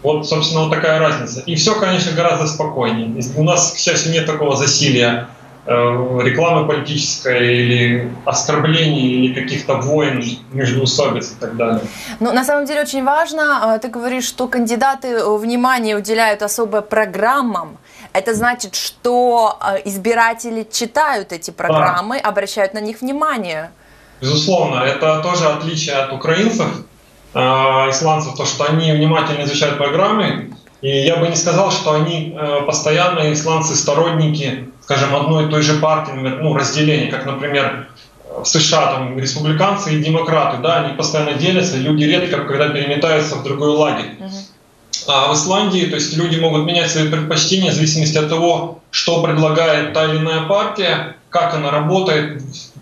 Вот, собственно, вот такая разница. И все, конечно, гораздо спокойнее. У нас, к счастью, нет такого засилия рекламы политической или оскорблений, или каких-то войн, междоусобиц и так далее. Ну, на самом деле очень важно, ты говоришь, что кандидаты внимание уделяют особо программам. Это значит, что избиратели читают эти программы, да, обращают на них внимание. Безусловно, это тоже отличие от украинцев, исландцев, то, что они внимательно изучают программы. И я бы не сказал, что они постоянно, исландцы, сторонники, скажем, одной и той же партии, ну, разделения, как, например, в США там республиканцы и демократы, да, они постоянно делятся, люди редко когда переметаются в другой лагерь. А в Исландии, то есть люди могут менять свои предпочтения в зависимости от того, что предлагает та или иная партия, как она работает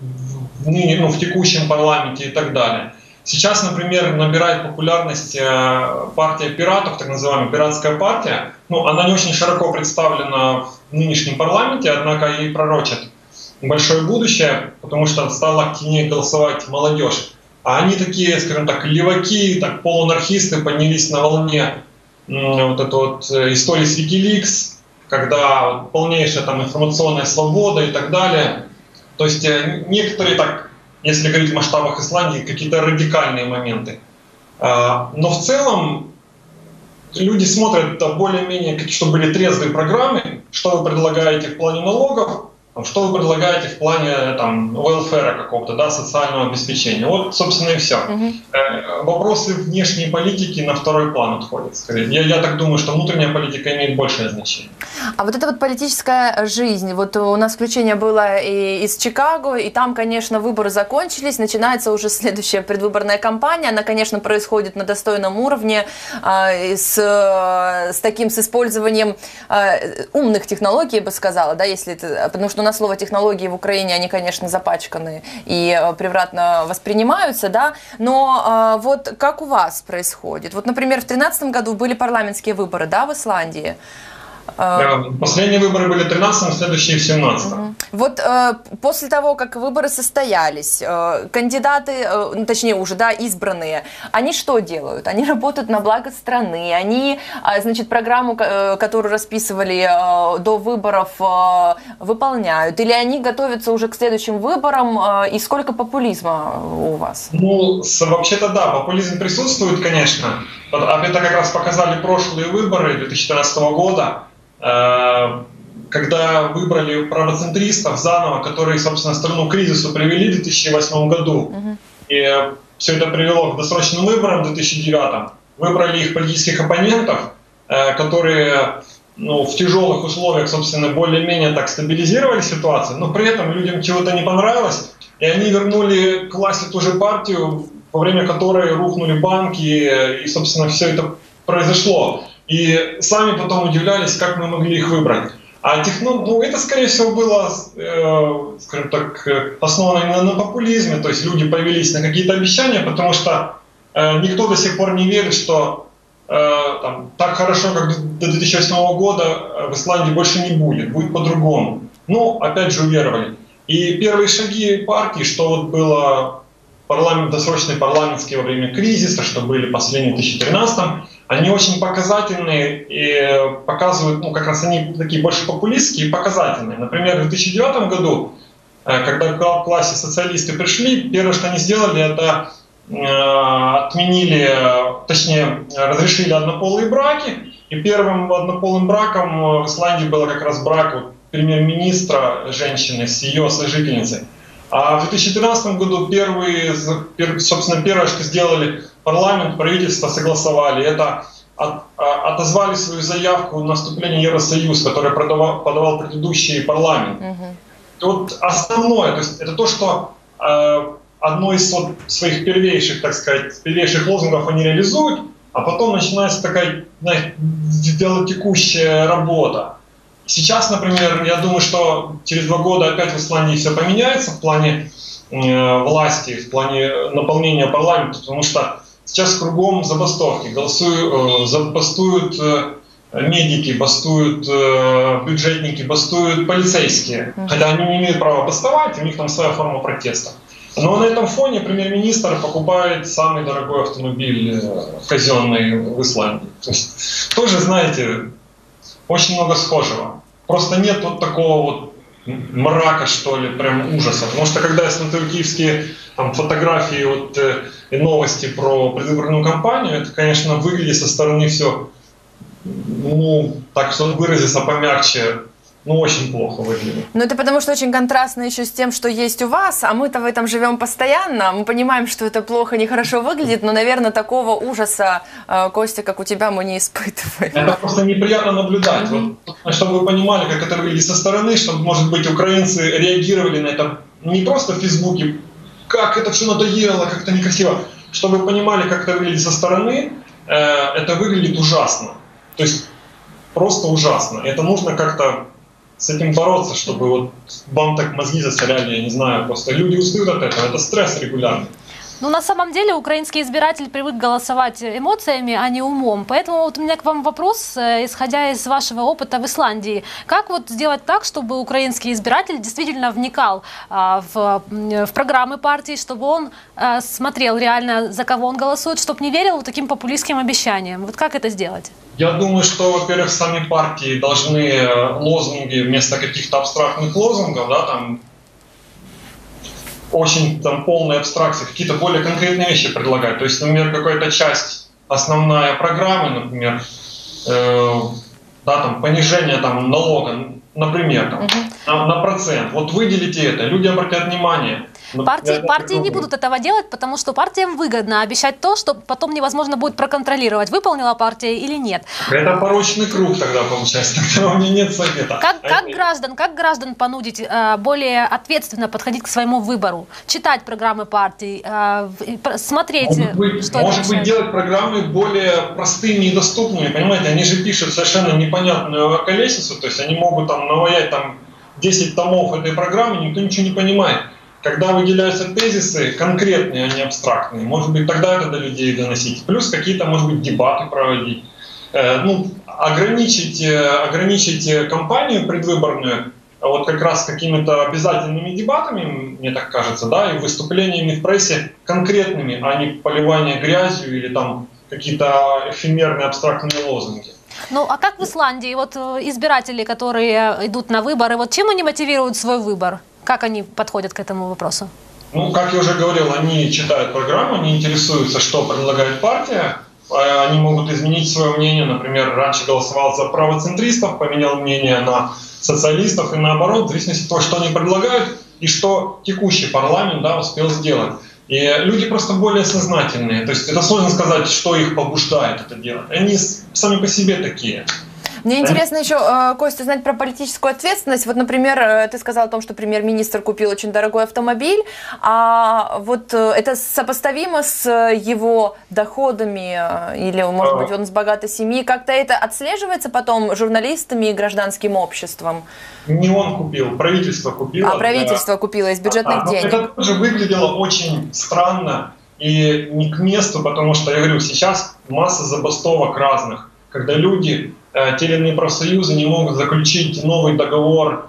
в текущем парламенте и так далее. Сейчас, например, набирает популярность партия пиратов, так называемая пиратская партия. Ну, она не очень широко представлена в нынешнем парламенте, однако ей пророчат большое будущее, потому что стала активнее голосовать молодежь. А они такие, скажем так, леваки, так, полуанархисты, поднялись на волне вот этой вот истории с Wikileaks, когда полнейшая там информационная свобода и так далее. То есть некоторые так, если говорить в масштабах Исландии, какие-то радикальные моменты. Но в целом люди смотрят более-менее, чтобы были трезвые программы, что вы предлагаете в плане налогов, что вы предлагаете в плане там welfare какого-то, да, социального обеспечения. Вот, собственно, и все. Вопросы внешней политики на второй план отходят, скорее. Я так думаю, что внутренняя политика имеет большее значение. А вот эта вот политическая жизнь, вот у нас включение было и из Чикаго, и там, конечно, выборы закончились, начинается уже следующая предвыборная кампания, она, конечно, происходит на достойном уровне, с использованием умных технологий, я бы сказала, да, если это, потому что у нас слово технологии в Украине, они, конечно, запачканы и превратно воспринимаются, да, но вот как у вас происходит? Вот, например, в 2013 году были парламентские выборы, да, в Исландии. Последние выборы были в 2013, следующие в 2017. Вот после того, как выборы состоялись, кандидаты, точнее уже, да, избранные, они что делают? Они работают на благо страны, они, значит, программу, которую расписывали до выборов, выполняют, или они готовятся уже к следующим выборам, и сколько популизма у вас? Ну, вообще-то да, популизм присутствует, конечно. Это как раз показали прошлые выборы 2014 года, когда выбрали правоцентристов заново, которые, собственно, страну к кризису привели в 2008 году. И все это привело к досрочным выборам в 2009. Выбрали их политических оппонентов, которые в тяжелых условиях, собственно, более-менее так стабилизировали ситуацию, но при этом людям чего-то не понравилось, и они вернули к власти ту же партию, во время которой рухнули банки, и, собственно, все это произошло. И сами потом удивлялись, как мы могли их выбрать. А это, скорее всего, было, скажем так, основано именно на популизме, то есть люди повелись на какие-то обещания, потому что никто до сих пор не верит, что так хорошо, как до 2008 года в Исландии больше не будет по-другому. Но, опять же, уверовали. И первые шаги партии, что вот было досрочные парламентские во время кризиса, что были последние в 2013, они очень показательные и показывают, как раз они такие больше популистские и показательные. Например, в 2009 году, когда к власти социалисты пришли, первое, что они сделали, это отменили, точнее, разрешили однополые браки, и первым однополым браком в Исландии был как раз брак премьер-министра женщины с ее сожительницей. А в 2013 году собственно, первое, что сделали парламент, правительство согласовали, это отозвали свою заявку на вступление в Евросоюз, который подавал предыдущий парламент. И вот основное, то есть это то, что одно из своих первейших, так сказать, лозунгов они реализуют, а потом начинается такая, делотекущая работа. Сейчас, например, я думаю, что через 2 года опять в Исландии все поменяется в плане власти, в плане наполнения парламента, потому что сейчас кругом забастовки, бастуют медики, бастуют бюджетники, бастуют полицейские, хотя они не имеют права бастовать, у них там своя форма протеста. Но на этом фоне премьер-министр покупает самый дорогой автомобиль казенный в Исландии. То есть тоже, знаете, очень много схожего. Просто нет вот такого вот мрака, что ли, прям ужаса. Потому что когда я смотрю киевские там, фотографии вот, и новости про предвыборную кампанию, это, конечно, выглядит со стороны все, ну, так что выразиться помягче, ну, очень плохо выглядит. Ну, это потому что очень контрастно еще с тем, что есть у вас, а мы-то в этом живем постоянно. Мы понимаем, что это плохо, нехорошо выглядит, но, наверное, такого ужаса, Костя, как у тебя, мы не испытываем. Это просто неприятно наблюдать. Вот, чтобы вы понимали, как это выглядит со стороны, чтобы, может быть, украинцы реагировали на это не просто в Фейсбуке, как это все надоело, как это некрасиво. Чтобы вы понимали, как это выглядит со стороны, это выглядит ужасно. То есть просто ужасно. Это нужно как-то с этим бороться, чтобы вот вам так мозги засоряли, я не знаю, просто люди устают от этого, это стресс регулярный. Ну, на самом деле, украинский избиратель привык голосовать эмоциями, а не умом. Поэтому вот у меня к вам вопрос, исходя из вашего опыта в Исландии. Как вот сделать так, чтобы украинский избиратель действительно вникал в программы партии, чтобы он смотрел реально, за кого он голосует, чтобы не верил вот таким популистским обещаниям? Вот как это сделать? Я думаю, что, во-первых, сами партии должны лозунги вместо каких-то абстрактных лозунгов, да, там, очень там полные абстракции, какие-то более конкретные вещи предлагать. То есть, например, какая-то часть, основная программы, например, да, там, понижение там, налога, например, там, на процент. Вот выделите это, люди обратят внимание. Партии не будут этого делать, потому что партиям выгодно обещать то, что потом невозможно будет проконтролировать, выполнила партия или нет. Это порочный круг тогда получается, тогда у меня нет совета. Как граждан понудить более ответственно подходить к своему выбору? Читать программы партий, смотреть, что это может быть, делать программы более простыми и доступными, понимаете? Они же пишут совершенно непонятную колесицу, то есть они могут там наваять там 10 томов этой программы, никто ничего не понимает. Когда выделяются тезисы конкретные, а не абстрактные, может быть, тогда это до людей доносить. Плюс какие-то, может быть, дебаты проводить. Ну, ограничить кампанию предвыборную вот как раз какими-то обязательными дебатами, мне так кажется, да, и выступлениями в прессе конкретными, а не поливание грязью или там какие-то эфемерные абстрактные лозунги. Ну, а как в Исландии? Вот избиратели, которые идут на выборы, вот чем они мотивируют свой выбор? Как они подходят к этому вопросу? Ну, как я уже говорил, они читают программу, они интересуются, что предлагает партия, они могут изменить свое мнение, например, раньше голосовал за правоцентристов, поменял мнение на социалистов и наоборот, в зависимости от того, что они предлагают и что текущий парламент, да, успел сделать. И люди просто более сознательные, то есть это сложно сказать, что их побуждает это делать, они сами по себе такие. Мне интересно еще, Костя, знать про политическую ответственность. Вот, например, ты сказал о том, что премьер-министр купил очень дорогой автомобиль, а вот это сопоставимо с его доходами или, может быть, он с богатой семьи? Как-то это отслеживается потом журналистами и гражданским обществом? Не он купил, правительство купило. А правительство купило из бюджетных денег. Это тоже выглядело очень странно и не к месту, потому что, я говорю, сейчас масса забастовок разных, когда люди... те или иные профсоюзы не могут заключить новый договор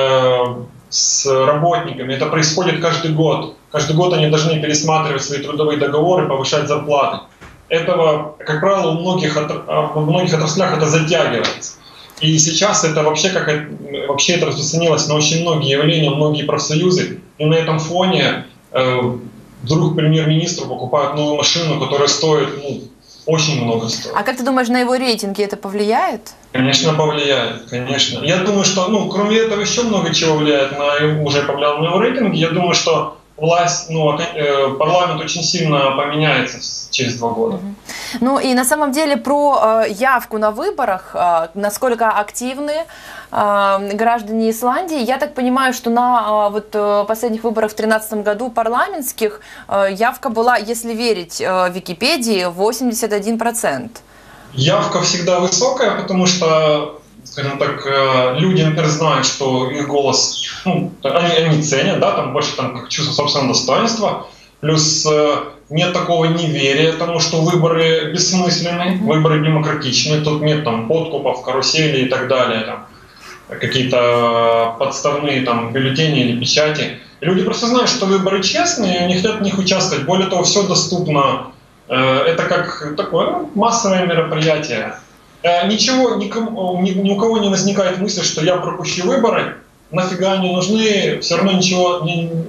с работниками. Это происходит каждый год. Каждый год они должны пересматривать свои трудовые договоры, повышать зарплаты. Этого, как правило, в многих отраслях это затягивается. И сейчас это вообще это распространилось на очень многие явления, многие профсоюзы. И на этом фоне вдруг премьер-министру покупают новую машину, которая стоит... очень много стоит. А как ты думаешь, на его рейтинги это повлияет? Конечно, повлияет, конечно. Я думаю, что, кроме этого, еще много чего влияет уже повлияло на его рейтинги. Я думаю, что власть, парламент очень сильно поменяется через 2 года. Ну и на самом деле про явку на выборах, насколько активны граждане Исландии. Я так понимаю, что на последних выборах в 2013 году парламентских явка была, если верить Википедии, 81%. Явка всегда высокая, потому что, скажем так, люди, например, знают, что их голос, они ценят, да, там больше как чувство собственного достоинства, плюс нет такого неверия тому, что выборы бессмысленны, выборы демократичны, тут нет там подкупов, карусели и так далее, там, какие-то подставные там бюллетени или печати. Люди просто знают, что выборы честные, и они хотят в них участвовать. Более того, все доступно. Это как такое массовое мероприятие. Ничего, ни у кого не возникает мысли, что я пропущу выборы, нафига они нужны, все равно ничего от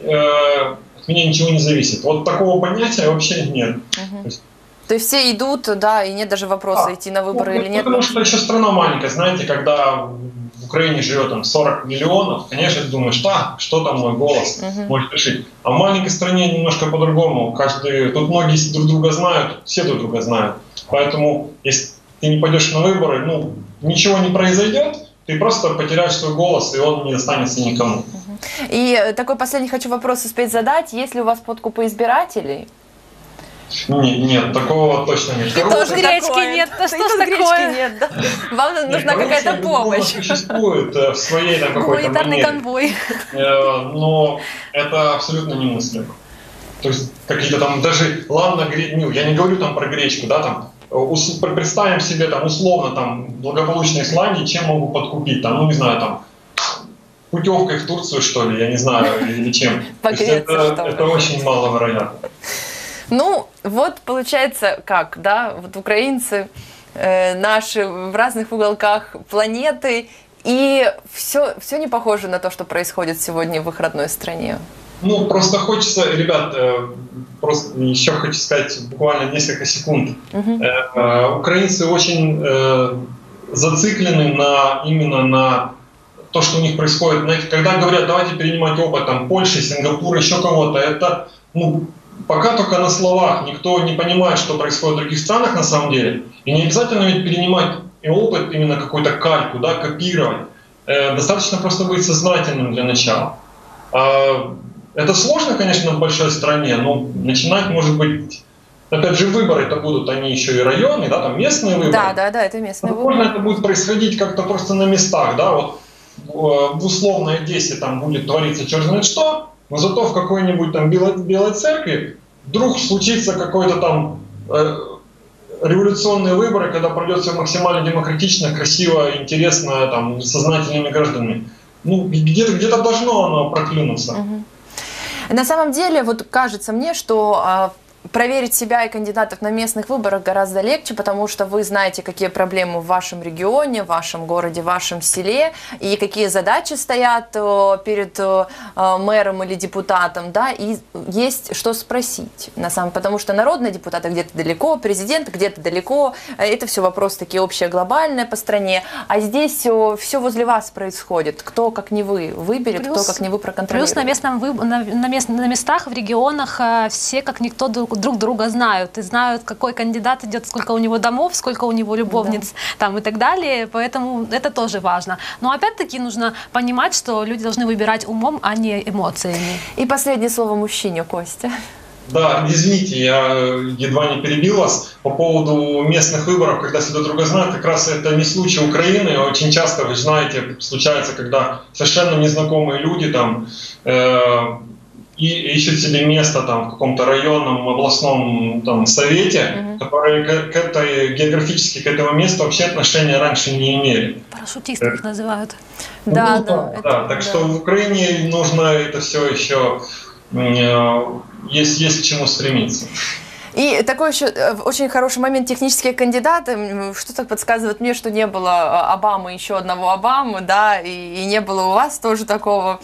меня ничего не зависит. Вот такого понятия вообще нет. То есть все идут, да, и нет даже вопроса, идти на выборы или нет? Потому что еще страна маленькая, знаете, когда в Украине живет там 40 миллионов, конечно, ты думаешь, что там мой голос может решить. А в маленькой стране немножко по-другому. Тут многие друг друга знают, все друг друга знают. Поэтому, если ты не пойдешь на выборы, ничего не произойдет, ты просто потеряешь свой голос, и он не останется никому. И такой последний хочу вопрос успеть задать. Есть ли у вас подкупы избирателей? Нет, такого точно нет. И тоже гречки нет, что ж такое? Нет, да? Вам нужна какая-то помощь. Существует в своей какой-то гуманитарный манере. конвой. Но это абсолютно немыслимо. То есть какие-то там даже, ладно, я не говорю там про гречку, да, там, представим себе там условно там благополучной Исландии, чем могу подкупить, там, не знаю, там, путевкой в Турцию, что ли, я не знаю, или чем. Это очень маловероятно. Вот получается как, да, вот украинцы наши в разных уголках планеты, и все не похоже на то, что происходит сегодня в их родной стране. Просто хочется, ребят, просто еще хочу сказать буквально несколько секунд. Украинцы очень зациклены именно на то, что у них происходит. Знаете, когда говорят, давайте перенимать опыт там, Польши, Сингапура, еще кого-то, это пока только на словах. Никто не понимает, что происходит в других странах на самом деле. И не обязательно ведь перенимать и опыт, именно какую-то кальку, да, копировать. Достаточно просто быть сознательным для начала. Это сложно, конечно, в большой стране, но начинать, может быть, опять же, выборы это будут, они еще и районы, да, там местные выборы. Да, это местные выборы. Возможно, это будет происходить как-то просто на местах, да, вот в условной Одессе там будет твориться черт знает что, но зато в какой-нибудь там Белой церкви вдруг случится какой-то там революционные выборы, когда пройдет все максимально демократично, красиво, интересно, там, сознательными гражданами. Где-то должно оно проклюнуться. На самом деле, вот кажется мне, что проверить себя и кандидатов на местных выборах гораздо легче, потому что вы знаете, какие проблемы в вашем регионе, в вашем городе, в вашем селе, и какие задачи стоят перед мэром или депутатом, да, и есть что спросить, на самом, потому что народные депутаты где-то далеко, президент где-то далеко, это все вопросы такие общие, глобальные по стране, а здесь все возле вас происходит, кто как не вы выберет, кто как не вы проконтролирует. Плюс на местах, в регионах все как никто друг друга знают и знают, какой кандидат идет, сколько у него домов, сколько у него любовниц, там и так далее, поэтому это тоже важно. Но опять-таки нужно понимать, что люди должны выбирать умом, а не эмоциями. И последнее слово мужчине, Костя. Да, извините, я едва не перебил вас по поводу местных выборов, когда все друг друга знают. Как раз это не случай Украины. Очень часто, вы знаете, случается, когда совершенно незнакомые люди там и ищут себе место там в каком-то районном, областном там совете, которые географически к этому месту вообще отношения раньше не имели. Парашютисты их называют. Да. Так что в Украине нужно это все еще есть к чему стремиться. И такой еще очень хороший момент: технические кандидаты. Что-то подсказывает мне, что не было Обамы, еще одного Обамы, да, и не было у вас тоже такого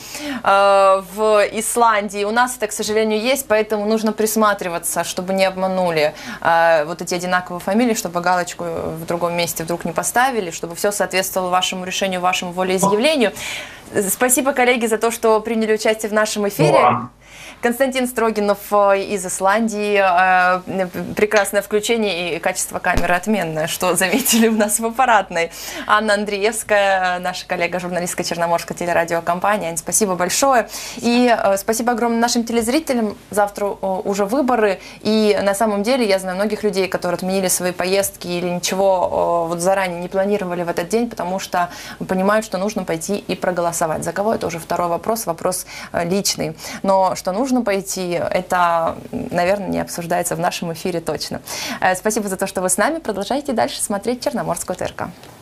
в Исландии. У нас это, к сожалению, есть, поэтому нужно присматриваться, чтобы не обманули вот эти одинаковые фамилии, чтобы галочку в другом месте вдруг не поставили, чтобы все соответствовало вашему решению, вашему волеизъявлению. Спасибо, коллеги, за то, что приняли участие в нашем эфире. Константин Строгинов из Исландии. Прекрасное включение и качество камеры отменное, что заметили у нас в аппаратной. Анна Андреевская, наша коллега, журналистка Черноморской телерадиокомпании. Ань, спасибо большое. И спасибо огромное нашим телезрителям. Завтра уже выборы. И на самом деле я знаю многих людей, которые отменили свои поездки или ничего вот заранее не планировали в этот день, потому что понимают, что нужно пойти и проголосовать. За кого? Это уже второй вопрос личный. Но что нужно пойти, это, наверное, не обсуждается в нашем эфире точно. Спасибо за то, что вы с нами. Продолжайте дальше смотреть Черноморскую ТРК.